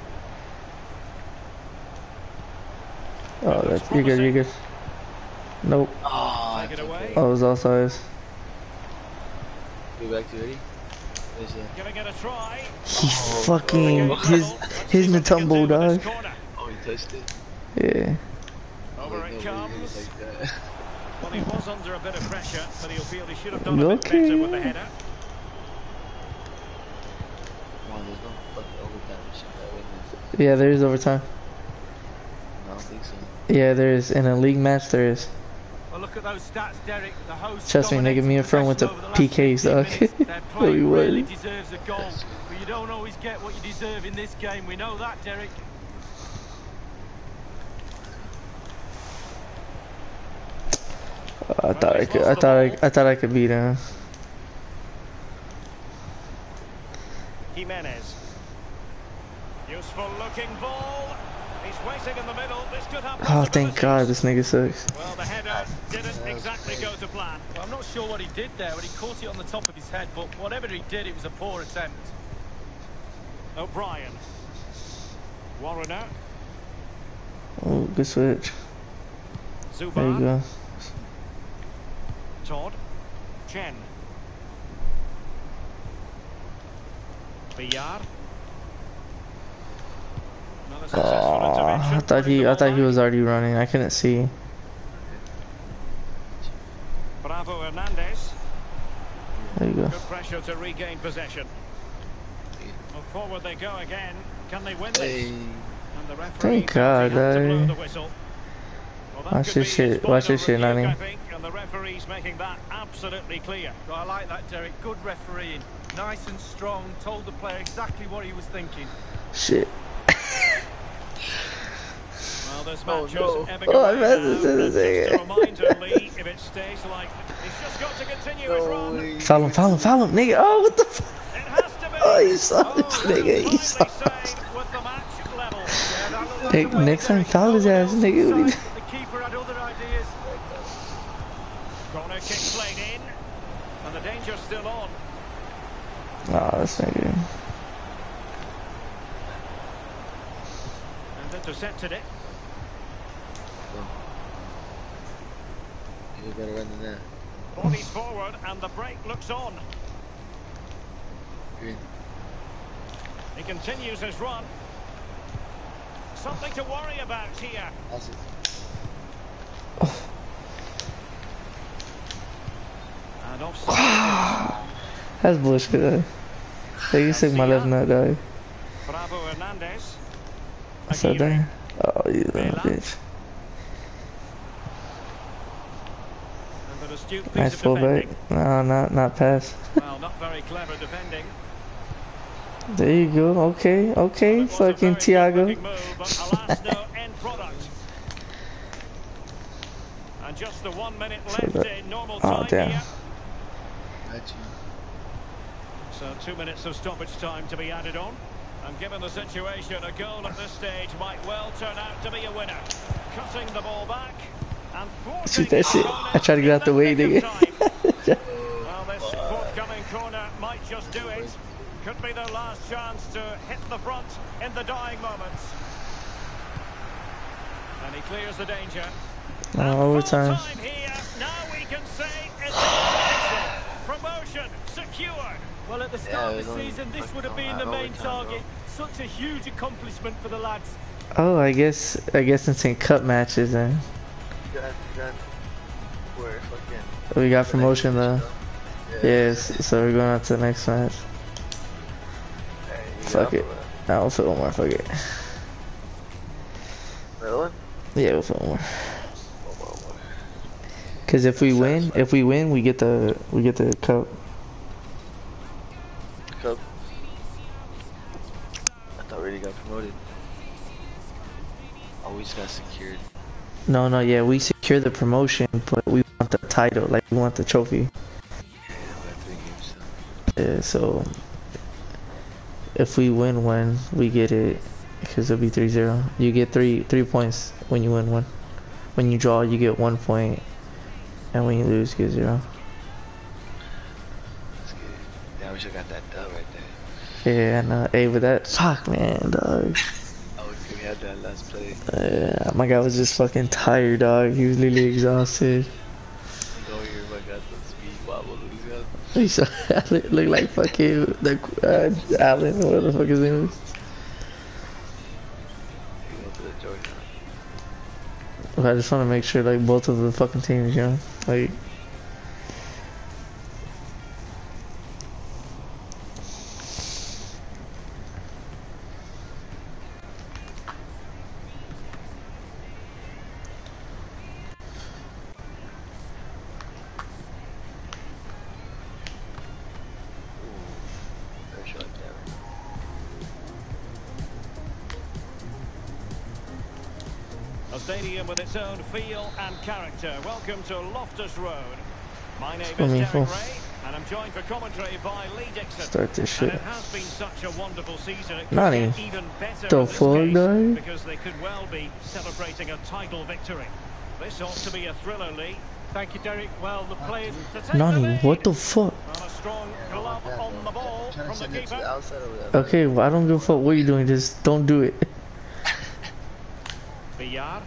Speaker 3: Oh, that's, you're good, you're good. Nope.
Speaker 2: Oh,
Speaker 5: Take it away.
Speaker 3: Oh, it was offsides.
Speaker 2: Go back to ready.
Speaker 5: Giving it a try.
Speaker 3: He fucking, his, his Natumbo, dog.
Speaker 2: Oh, he touched it?
Speaker 3: Yeah.
Speaker 5: Over it comes.
Speaker 2: Like
Speaker 5: Well, he was under a bit of pressure, but he'll feel he should have done a bit
Speaker 3: Okay.
Speaker 5: better with the header.
Speaker 2: Come on, there's no fucking overtime and shit that way.
Speaker 3: Yeah, there is overtime.
Speaker 2: I don't think so.
Speaker 3: Yeah, there is. In a league match, there is.
Speaker 4: Well, look at those stats, Derek. The host
Speaker 3: Trust me, nigga, me and Fred went to P Ks, dog.
Speaker 4: Their
Speaker 3: No,
Speaker 4: play
Speaker 3: we
Speaker 4: really
Speaker 3: wouldn't.
Speaker 4: deserves a goal, but you don't always get what you deserve in this game. We know that, Derek.
Speaker 3: I thought I could. I thought I. I thought I could beat him.
Speaker 5: Jimenez. Useful looking ball. He's waiting in the middle. This could have
Speaker 3: Oh, thank God, this nigga sucks.
Speaker 5: Well, the header didn't exactly go to plan.
Speaker 4: Well, I'm not sure what he did there, but he caught it on the top of his head. But whatever he did, it was a poor attempt.
Speaker 5: O'Brien. Warrener.
Speaker 3: Oh, good switch. There you
Speaker 5: Zuba.
Speaker 3: go.
Speaker 5: Todd. Chen. Villar. Another successful
Speaker 3: Oh,
Speaker 5: intervention.
Speaker 3: I thought he. I thought he was already running. I couldn't see.
Speaker 5: Bravo Hernandez.
Speaker 3: There you go.
Speaker 5: Good pressure to regain possession. Well, forward they go again. Can they win this?
Speaker 2: Hey.
Speaker 5: And the referee
Speaker 3: Thank God,
Speaker 5: had to blow
Speaker 3: eh?
Speaker 5: the whistle. Well, that
Speaker 3: Watch
Speaker 5: could
Speaker 3: this
Speaker 5: be
Speaker 3: shit.
Speaker 5: his
Speaker 3: Watch
Speaker 5: final
Speaker 3: this shit,
Speaker 5: rebuke,
Speaker 3: Nani.
Speaker 5: I think, and the referee's making that absolutely clear.
Speaker 4: Well, I like that, Derek. Good refereeing. Nice and strong. Told the player exactly what he was thinking.
Speaker 3: Shit.
Speaker 5: Well, this
Speaker 2: Oh,
Speaker 5: match
Speaker 2: no.
Speaker 5: is ever
Speaker 3: Oh, I
Speaker 5: going
Speaker 3: messed
Speaker 5: now,
Speaker 3: it
Speaker 5: and
Speaker 3: to the
Speaker 5: just a
Speaker 3: thing.
Speaker 5: reminder, Lee, if it stays like he's just got to continue his run.
Speaker 3: Foul him, foul him, foul him, nigga. Oh, what the fuck?
Speaker 5: It has to be.
Speaker 3: Oh, you saw
Speaker 5: Oh,
Speaker 3: it, nigga. You
Speaker 5: finally
Speaker 3: saw
Speaker 5: saved
Speaker 3: it.
Speaker 5: with the match level.
Speaker 4: Yeah, that looked like
Speaker 3: Hey,
Speaker 4: the way,
Speaker 3: next time,
Speaker 4: Derek.
Speaker 3: foul his
Speaker 4: No one
Speaker 3: ass,
Speaker 4: else
Speaker 3: nigga. What
Speaker 4: inside.
Speaker 3: do
Speaker 4: The keeper had other ideas.
Speaker 5: Corner kick played in, and the danger's still on.
Speaker 3: Oh, this nigga.
Speaker 5: And intercepted it.
Speaker 2: You better run than that.
Speaker 5: Bodies forward, and the break looks on.
Speaker 2: Green.
Speaker 5: He continues his run. something to worry about here.
Speaker 2: That's it.
Speaker 5: And offside.
Speaker 3: That's bullshit, though. Hey, you sick my left nut, dog.
Speaker 5: Bravo Hernandez.
Speaker 3: What's up there? Oh, you little bitch. Nice fullback. No, not not pass.
Speaker 5: Well, not very clever defending.
Speaker 3: There you go. Okay, okay, fucking Thiago.
Speaker 5: Move, but alas, no end product. And just the one minute left in normal time.
Speaker 3: Oh, damn.
Speaker 5: Here. So two minutes of stoppage time to be added on. And given the situation, a goal at this stage might well turn out to be a winner. Cutting the ball back. And
Speaker 3: shoot that shit. I tried to get out the way, nigga.
Speaker 5: Well, this forthcoming corner might just do it. Could be their last chance to hit the front in the dying moments. And he clears the danger.
Speaker 3: Oh, overtime.
Speaker 5: Here. Now we can say it's official. Promotion secured.
Speaker 4: Well, at the start yeah, of the season, this would have been the main target. Bro. Such a huge accomplishment for the lads.
Speaker 3: Oh, I guess I guess it's in cup matches then. We got promotion though. Yes, yeah, so we're going on to the next match. Fuck it. Nah, we'll fit one more, fuck it.
Speaker 2: Really?
Speaker 3: Yeah, we'll fit one more. Cause if we win, if we win, we get the we get the cup.
Speaker 2: Cup? I thought we already got promoted. Always got secured.
Speaker 3: No, no, yeah, we secure the promotion, but we want the title, like we want the trophy. Yeah, so if we win one, we get it, because it'll be three zero. You get three three points when you win one. When you draw, you get one point, and when you lose, you get zero.
Speaker 2: That's good. Yeah, I wish I got that dub right there.
Speaker 3: Yeah, and uh, hey, but that, fuck, man, dog.
Speaker 2: We had that last play.
Speaker 3: Yeah, my guy was just fucking tired, dog. He was literally exhausted.
Speaker 2: Oh, here, my God, the speed wobble.
Speaker 3: He saw look, look like fucking the uh, Allen, or whatever the fuck his name is. I just want to make sure, like, both of the fucking teams, you know, like.
Speaker 5: A stadium with its own feel and character. Welcome to Loftus Road. My name is Derek Ray, and I'm joined for commentary by Lee Dixon.
Speaker 3: Start this shit.
Speaker 5: And it has been such a wonderful season. It could
Speaker 3: Nani.
Speaker 5: get even better
Speaker 3: The
Speaker 5: in this
Speaker 3: fuck,
Speaker 5: case,
Speaker 3: guy?
Speaker 5: because they could well be celebrating a title victory. This ought to be a thriller, Lee.
Speaker 4: Thank you, Derek. Well, the players to take
Speaker 3: Nani,
Speaker 4: the lead.
Speaker 3: what the fuck?
Speaker 5: And a strong glove on the ball from the keeper.
Speaker 3: Okay, well, I don't give a fuck what you're doing. Just don't do it.
Speaker 5: Villar.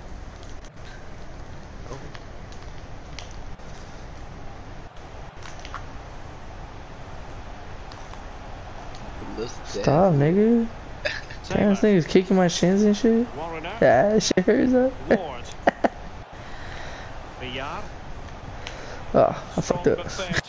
Speaker 3: Stop, nigga. Damn, this nigga's kicking my shins and shit. Yeah, that shit hurts up.
Speaker 5: Villar.
Speaker 3: Oh, I fucked up.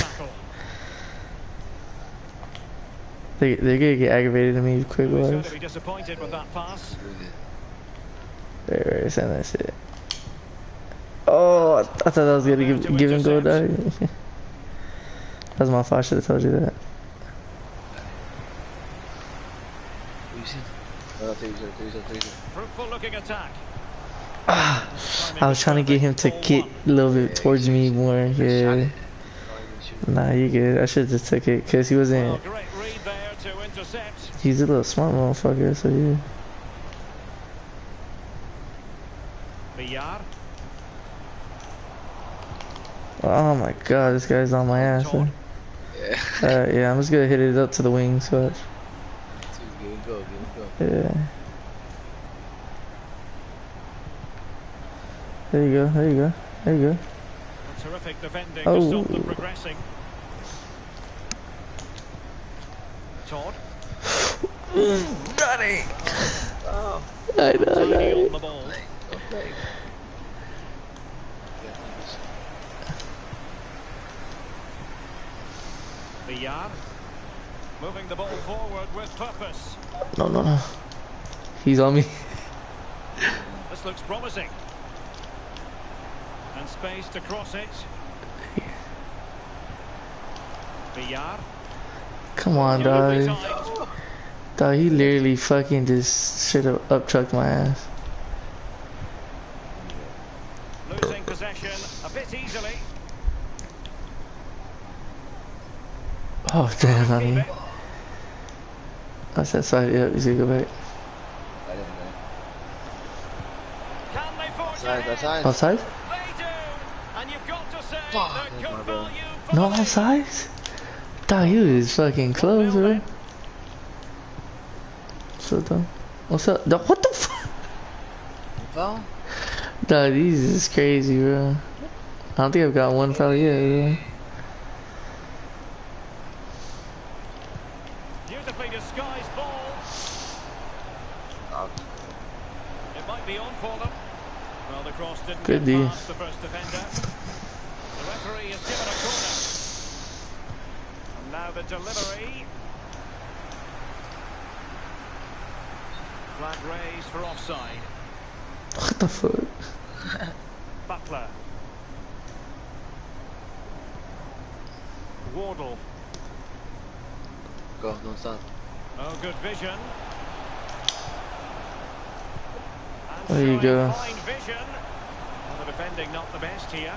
Speaker 3: They, they're gonna get aggravated at me quick, boys.
Speaker 5: Be disappointed with that pass.
Speaker 3: Right, right, send that shit. Oh, I, th I thought that was gonna give, give and go, dog. That's my fault. I should have told you that.
Speaker 5: Fruitful looking attack.
Speaker 3: Ah, I was trying to get him to get a little bit towards me more. Yeah. Nah, you good. I should just took it because he wasn't. He's a little smart motherfucker, so yeah.
Speaker 5: Villar.
Speaker 3: Oh my god, this guy's on my ass. Huh?
Speaker 2: Yeah.
Speaker 3: Uh, yeah, I'm just gonna hit it up to the wings. Watch.
Speaker 2: Go, go.
Speaker 3: Yeah. There you go. There you go. There you go.
Speaker 5: A terrific defending
Speaker 3: oh.
Speaker 5: to stop them progressing. Todd.
Speaker 3: Got it.
Speaker 2: Oh.
Speaker 3: I know, I know.
Speaker 5: On the ball.
Speaker 2: Okay.
Speaker 5: Villar. Moving the ball forward with purpose.
Speaker 3: No, no, no. He's on me.
Speaker 5: This looks promising. And space to cross it. Villar.
Speaker 3: Come on, dog. Dog, he literally fucking just should have up trucked my ass.
Speaker 5: Losing possession a bit easily.
Speaker 3: Oh, damn, honey. That's that side. Yeah, he's gonna go back.
Speaker 2: I didn't know.
Speaker 5: Can they force
Speaker 2: Outside,
Speaker 5: it?
Speaker 2: outside.
Speaker 3: Outside?
Speaker 5: They do. And you've got to say
Speaker 2: Fuck,
Speaker 5: that
Speaker 2: that's
Speaker 5: good
Speaker 2: my bro.
Speaker 5: value for
Speaker 3: No
Speaker 5: the
Speaker 3: outside? Dog, he was fucking close, bro. What's up, dog? What's up? Dog, what the fuck?
Speaker 2: Foul?
Speaker 3: Dog, these is crazy, bro. I don't think I've got one foul yet, bro.
Speaker 5: beautifully disguised ball.
Speaker 2: Oh.
Speaker 5: It might be on for them. Well, the cross didn't
Speaker 3: Good
Speaker 5: get
Speaker 3: deal.
Speaker 5: past the first defender. The referee has given a corner. And now the delivery. Flag raised for offside.
Speaker 3: What the fuck?
Speaker 5: Butler. Wardle.
Speaker 2: Go, don't stop.
Speaker 5: Oh, good vision. And
Speaker 3: There you
Speaker 5: showing
Speaker 3: go.
Speaker 5: fine vision. Well, the defending not the best here.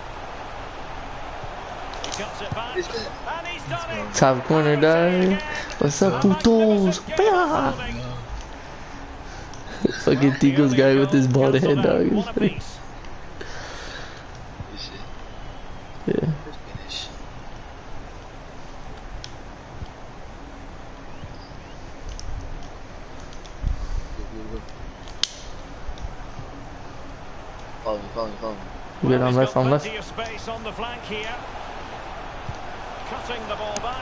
Speaker 5: He cuts it back. And he's done it.
Speaker 3: Top corner, dog. What's up, putos? Blah. Fucking Tico's guy with his bald head, dog.
Speaker 5: One apiece.
Speaker 3: Yeah.
Speaker 2: Finish. Follow me, follow me, follow me.
Speaker 3: You good on left, on left?
Speaker 5: Plenty of space on the flank here. Cutting the ball back.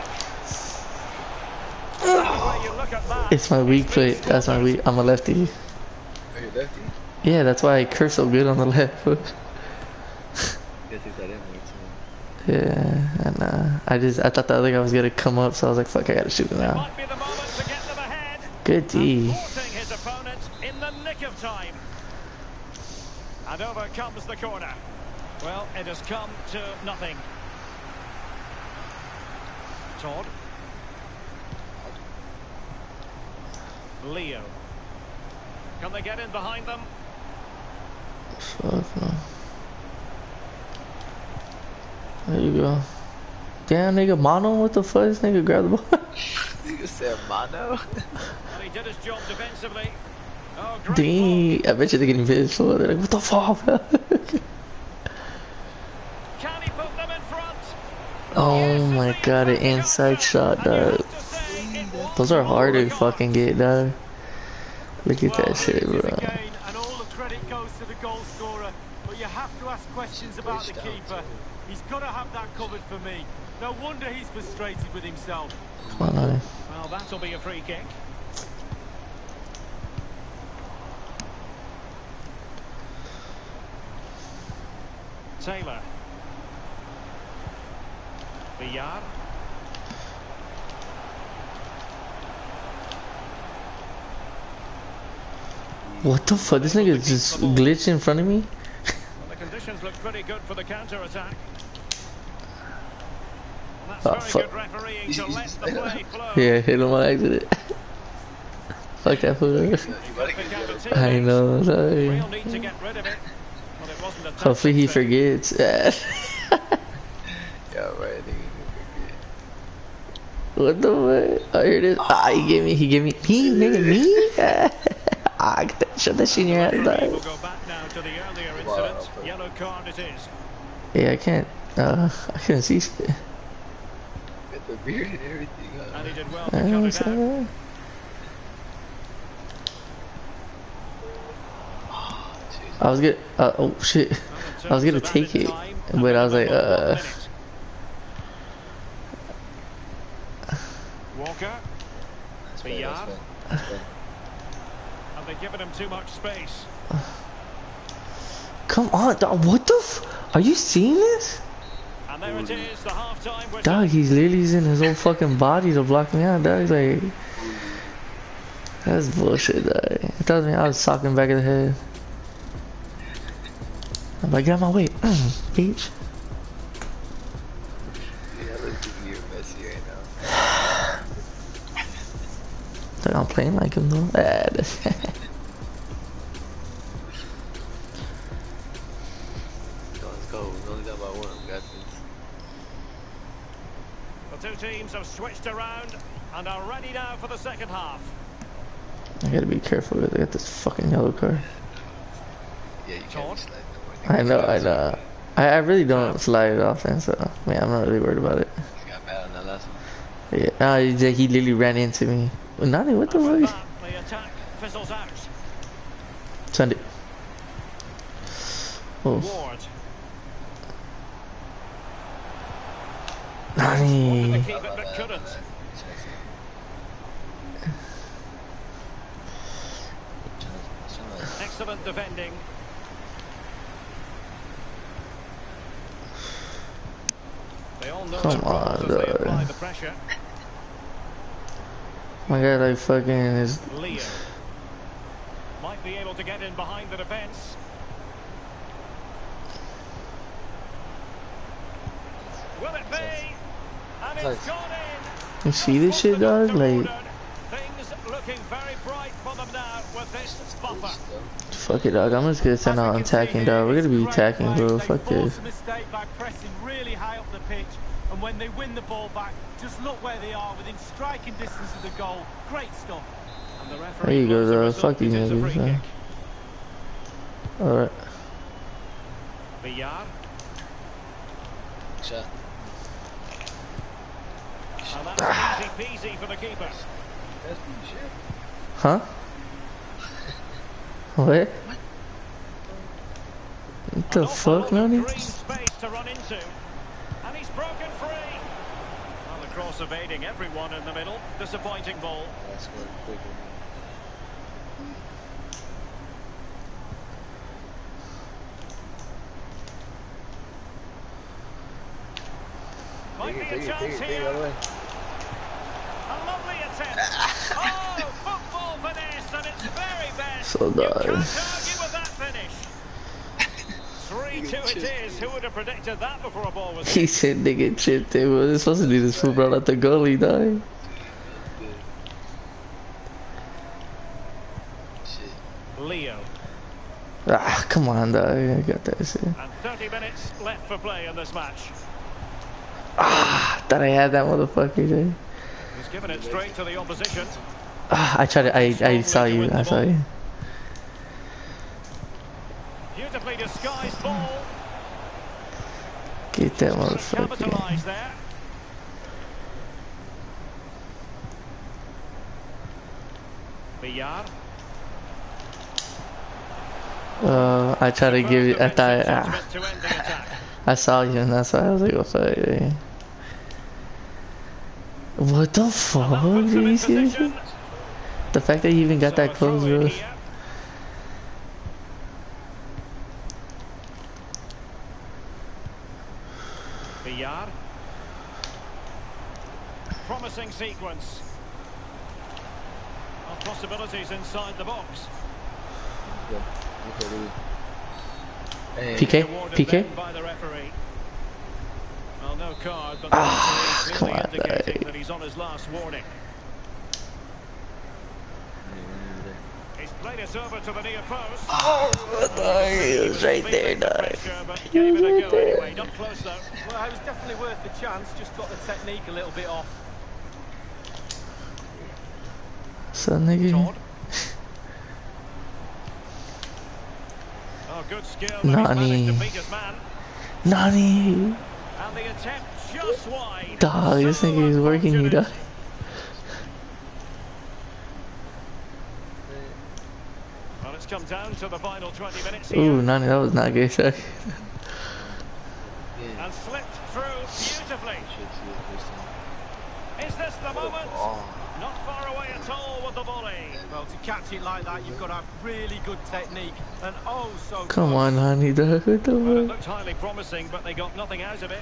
Speaker 5: Well, you look at that.
Speaker 3: It's my weak foot. That's my weak. I'm a lefty.
Speaker 2: Are you lefty?
Speaker 3: Yeah, that's why I curve so good on the left foot.
Speaker 2: Guess he's that in there
Speaker 3: Yeah, and uh, I just I thought the other guy was gonna come up, so I was like, fuck, I gotta shoot him now.
Speaker 5: Might be the moment to get them ahead.
Speaker 3: Good D.
Speaker 5: Forcing his opponent in the nick of time. And over comes the corner. Well, it has come to nothing. Todd. Leo. Can they get in behind them?
Speaker 3: Fuck no. There you go. Damn, nigga, mono, what the fuck? This nigga grab the ball.
Speaker 2: You said mono?
Speaker 5: Well, he did his job defensively. Oh, great
Speaker 3: Dang, I bet you they're getting pissed for. They're like, what the fuck?
Speaker 5: ball. Can he put them in front?
Speaker 3: Oh my god, an inside shot, dog. Those are hard to fucking get, dog. Look at that shit, bro.
Speaker 4: Again, and all the credit goes to the goal scorer, but you have to ask questions about the keeper. He's got to have that covered for me. No wonder he's frustrated with himself.
Speaker 3: Come on, honey.
Speaker 5: Well, that'll be a free kick. Taylor. Villar.
Speaker 3: What the fuck? This nigga just glitched in front of me?
Speaker 5: Well, the conditions look pretty good for the counter-attack. That's
Speaker 3: Oh,
Speaker 5: very
Speaker 3: fuck.
Speaker 5: good refereeing to let the play flow.
Speaker 3: Yeah, hit him on accident. Fuck that fool. I know, sorry.
Speaker 5: Real need to get rid of it. Well, it wasn't a touch
Speaker 3: Hopefully he
Speaker 5: and say.
Speaker 3: forgets.
Speaker 2: Yeah, right, nigga.
Speaker 3: What the fuck? Oh, here it is. Ah, he gave me, he gave me, me, nigga, me? Ah, get that, shut that shit in your ass,
Speaker 5: We'll
Speaker 3: dog.
Speaker 5: go back now to the earlier incident. Yellow card it is.
Speaker 3: Yeah, I can't, uh, I couldn't see shit.
Speaker 2: Got the beard and everything, huh?
Speaker 5: And he did well to
Speaker 3: I
Speaker 5: cut
Speaker 3: know,
Speaker 5: it out.
Speaker 3: so- I was good. Uh, oh shit. I was gonna take it, but I was like, uh.
Speaker 5: Walker.
Speaker 2: That's fair,
Speaker 5: Villar.
Speaker 2: that's fair, that's fair.
Speaker 5: And they've given him too much space.
Speaker 3: Come on, dog. What the f? Are you seeing this?
Speaker 5: And there it is, the half-time whistle.
Speaker 3: Dog, he's literally using his whole fucking body to block me out, dog. Like, that's bullshit, dog. It tells me I was socking back of the head. I'm like, get out of my way, bitch.
Speaker 2: Yeah, look at you, Messi right now.
Speaker 3: Like, I'm playing like him though. Ah,
Speaker 5: The two teams have switched around and are ready now for the second half.
Speaker 3: I gotta be careful because I got this fucking yellow card.
Speaker 2: Yeah, you can't slide no
Speaker 3: I know, I know. I, I really don't slide it offense, so man, I'm not really worried about it.
Speaker 2: He got mad on that last one.
Speaker 3: Yeah, no, he, he literally ran into me. Well, Nani, what the fuck?
Speaker 5: The attack fizzles out.
Speaker 3: Send it. Oh.
Speaker 5: Ward.
Speaker 3: Nani.
Speaker 5: To keep it, but couldn't. Excellent defending. They all know
Speaker 3: Come on,
Speaker 5: as they apply the pressure.
Speaker 3: My guy like fucking is.
Speaker 5: Leo might be able to get in behind the defence. Will it be? And it's gone in.
Speaker 3: You see this shit, dog? Like,
Speaker 5: things looking very bright for them now with this buffer.
Speaker 3: Fuck it, dog. I'm just gonna send out attacking, dog. We're gonna be attacking, bro. Fuck this.
Speaker 4: Mistake by pressing really high up the pitch, and when they win the ball back, just look where they are within striking distance of the goal. Great stuff.
Speaker 5: And the
Speaker 3: There you go,
Speaker 5: the
Speaker 3: dog. Fuck these niggas, man. Alright.
Speaker 5: Villar.
Speaker 2: Shot.
Speaker 5: And that's easy peasy for the keeper.
Speaker 3: Huh? What? What the fuck, Nani?
Speaker 5: Green space to run into. And he's broken free. Well, the cross evading everyone in the middle. Disappointing ball. Might be a chance here. A lovely attempt. Oh, football finesse at its very best.
Speaker 3: So
Speaker 5: You can't argue
Speaker 3: nice.
Speaker 5: with that finish. three two it is. Who would have predicted that before a ball was
Speaker 3: He
Speaker 5: hit?
Speaker 3: said nigga chipped it. Well, they're supposed to do this fool brought out the goalie, dog.
Speaker 5: Leo.
Speaker 3: Ah, come on, dog. I got that shit.
Speaker 5: And thirty minutes left for play in this match.
Speaker 3: Ah, thought I had that motherfucker, Jay.
Speaker 5: He's given it straight to the opposition.
Speaker 3: Ah, I tried to, I, I saw you, I saw you.
Speaker 5: Beautifully disguised ball.
Speaker 3: Get that motherfucker.
Speaker 5: Capitalised there. Villar.
Speaker 3: Uh, I tried to give you, I thought, ah,
Speaker 5: To end the attack.
Speaker 3: I saw you and that's why I was like, what's up, yeah. What the fuck? Did you see this shit? The fact that he even got that close, bro.
Speaker 5: Villar. Promising sequence. Well, possibilities inside the box.
Speaker 3: P K? P K?
Speaker 5: By the referee. Well, no card, but
Speaker 3: Ah,
Speaker 5: the
Speaker 3: come
Speaker 5: referee
Speaker 3: on,
Speaker 5: indicating
Speaker 3: dog.
Speaker 5: that he's on his last warning. He's played it over to the near post.
Speaker 3: Oh, dog, he was right there, dog.
Speaker 5: He
Speaker 3: He
Speaker 5: gave
Speaker 3: was
Speaker 5: it a
Speaker 3: right
Speaker 5: go
Speaker 3: there.
Speaker 5: anyway. Not close though.
Speaker 4: Well, it was definitely worth the chance, just got the technique a little bit off.
Speaker 3: So, nigga.
Speaker 5: Todd. Oh, good skill.
Speaker 3: Nani.
Speaker 5: To beat his man.
Speaker 3: Nani.
Speaker 5: And the attempt just wide.
Speaker 3: Dog, this
Speaker 5: So
Speaker 3: nigga is working you, dog.
Speaker 5: Well, it's come down to the final twenty minutes here.
Speaker 3: Ooh, Nani, that was not good, dog.
Speaker 5: And slipped through beautifully. Is this the moment? Not far away at all with the volley.
Speaker 4: Well, to catch it like that, you've got to have really good technique and oh so
Speaker 3: Come
Speaker 4: close.
Speaker 3: on, honey, dog. What the
Speaker 5: Well, it
Speaker 3: fuck?
Speaker 5: looked highly promising, but they got nothing out of it.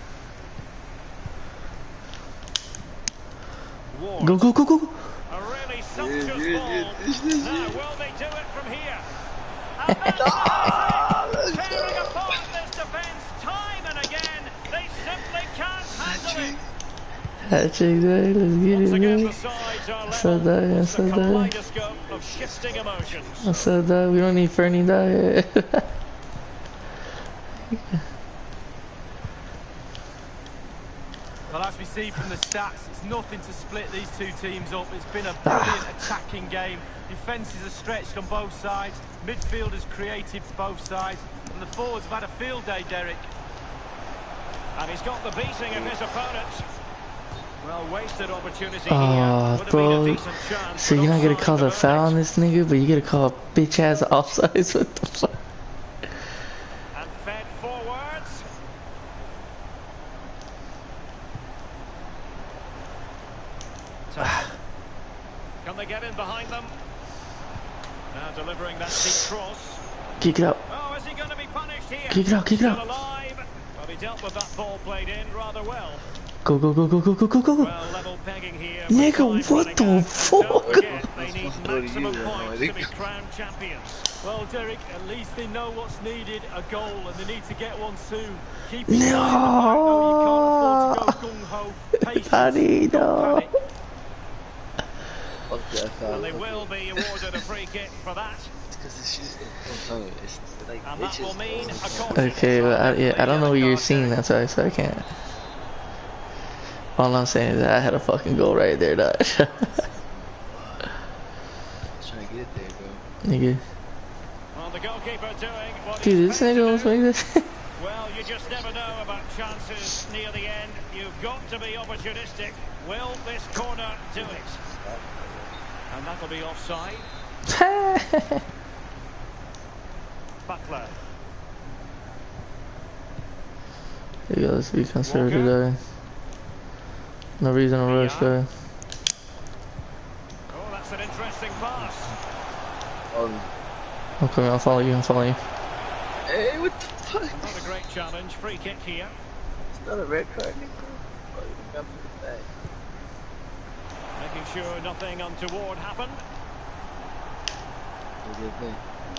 Speaker 5: Ward.
Speaker 3: Go, go, go, go.
Speaker 5: A really sumptuous
Speaker 2: Yeah, yeah,
Speaker 5: ball.
Speaker 2: yeah, this is
Speaker 5: Now,
Speaker 2: it.
Speaker 5: will they do it from here? And that's amazing! Tearing apart this defence time and again. They simply can't handle it.
Speaker 3: Hat-trick, dog. Let's get
Speaker 5: Once
Speaker 3: it,
Speaker 5: again, the
Speaker 3: man.
Speaker 5: sides are
Speaker 3: What's up,
Speaker 5: level.
Speaker 3: dog?
Speaker 5: It's
Speaker 3: What's
Speaker 5: the
Speaker 3: up, dog?
Speaker 5: kaleidoscope of shifting emotions.
Speaker 3: What's up, dog? We don't need Fernie, dog.
Speaker 4: Well, as we see from the stats, it's nothing to split these two teams up. It's been a brilliant attacking game. Defences are stretched on both sides. Midfielders creative both sides. And the forwards have had a field day, Derek.
Speaker 5: And he's got the beating of his opponent. Well, wasted opportunity
Speaker 3: Oh,
Speaker 5: here. Would have
Speaker 3: bro.
Speaker 5: been a decent chance,
Speaker 3: So
Speaker 5: but
Speaker 3: you're not gonna
Speaker 5: offside
Speaker 3: call
Speaker 5: the
Speaker 3: a foul on
Speaker 5: verdict.
Speaker 3: this nigga, but you gotta call a bitch ass offsides. What the fuck?
Speaker 5: And fed forwards. Tough. Can they get in behind them? Now delivering that deep cross.
Speaker 3: Kick it out.
Speaker 5: Oh, is he going to be punished here?
Speaker 3: Kick it out, kick it
Speaker 5: Still
Speaker 3: out.
Speaker 5: alive. Well, he dealt with that ball played in rather well.
Speaker 3: Go, go, go, go, go, go, go, go.
Speaker 5: Well, level pegging here.
Speaker 3: Nigga,
Speaker 5: with time
Speaker 3: what
Speaker 5: running
Speaker 3: the
Speaker 5: out. And
Speaker 3: fuck?
Speaker 5: don't forget, they need
Speaker 2: What do you
Speaker 5: maximum
Speaker 2: know,
Speaker 5: points
Speaker 2: I
Speaker 5: to be
Speaker 2: think?
Speaker 5: crowned champions.
Speaker 4: Well, Derek, at least they know what's needed, a goal, and they need to get one soon. Keep it
Speaker 3: No.
Speaker 4: no. You can't afford to go gung-ho. Patience,
Speaker 3: Paddy,
Speaker 4: don't
Speaker 3: no.
Speaker 4: panic.
Speaker 2: Fuck that foul.
Speaker 5: And they will be awarded a free kick for that.
Speaker 2: Because this shit, I'm telling you, it's like
Speaker 5: And that
Speaker 2: bitches.
Speaker 5: will mean a caution.
Speaker 3: Okay, well, I, yeah, I don't know what you're seeing, that's why, so I can't. All I'm saying is that I had a fucking goal right there, dog.
Speaker 2: Trying to get it there, bro.
Speaker 3: Nigga.
Speaker 5: Well, the goalkeeper doing what
Speaker 3: Dude,
Speaker 5: he's
Speaker 3: this
Speaker 5: supposed
Speaker 3: nigga
Speaker 5: to
Speaker 3: almost
Speaker 5: do.
Speaker 3: made this.
Speaker 5: Well, you just never know about chances near the end. You've got to be opportunistic. Will this corner do it? And that'll be offside. Butler.
Speaker 3: You go, let's be conservative, dog. No reason to rush, dog.
Speaker 5: Oh, that's an interesting pass.
Speaker 2: Um,
Speaker 3: I'm coming, I'll follow you, I'll follow you.
Speaker 2: hey, what the fuck?
Speaker 5: Not a great challenge. Free kick here.
Speaker 2: It's not a red card, nigga. Oh, you got me the back.
Speaker 5: Making sure nothing untoward happened.
Speaker 2: What do you think?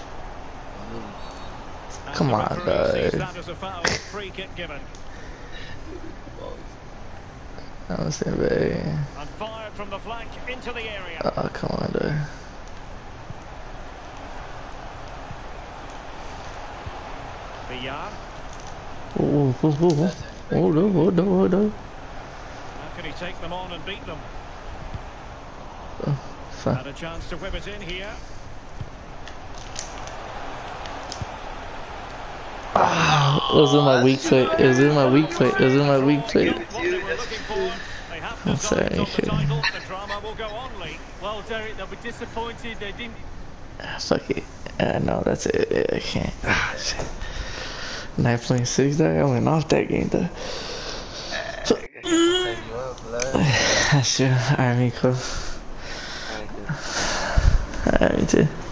Speaker 5: And
Speaker 3: Come
Speaker 5: the
Speaker 3: on,
Speaker 5: referee
Speaker 3: guys.
Speaker 5: sees that as a foul. Free kick given.
Speaker 3: I don't say, babe.
Speaker 5: And fired from the flank into the area.
Speaker 3: Oh, come on, dog.
Speaker 5: Villar.
Speaker 3: Oh, oh, oh, oh. Oh, no, oh, no, oh, no.
Speaker 5: How can he take them on and beat them?
Speaker 3: Oh, fine.
Speaker 5: Had a chance to whip it in here.
Speaker 3: Ah, it was in my weak foot. It was in my weak foot. It was in my weak foot.
Speaker 5: What they were looking for. They have
Speaker 3: I'm
Speaker 5: the
Speaker 3: sorry,
Speaker 5: title. The
Speaker 3: shit.
Speaker 5: title. The drama will go on, Lee.
Speaker 4: Well, Derek, they'll be disappointed. They didn't.
Speaker 3: Ah, fuck it. Uh, no, that's it. I can't. Ah, shit. nine point six, dog. I went off that game, though. So, that's true. Alright, me cool. Alright, me too.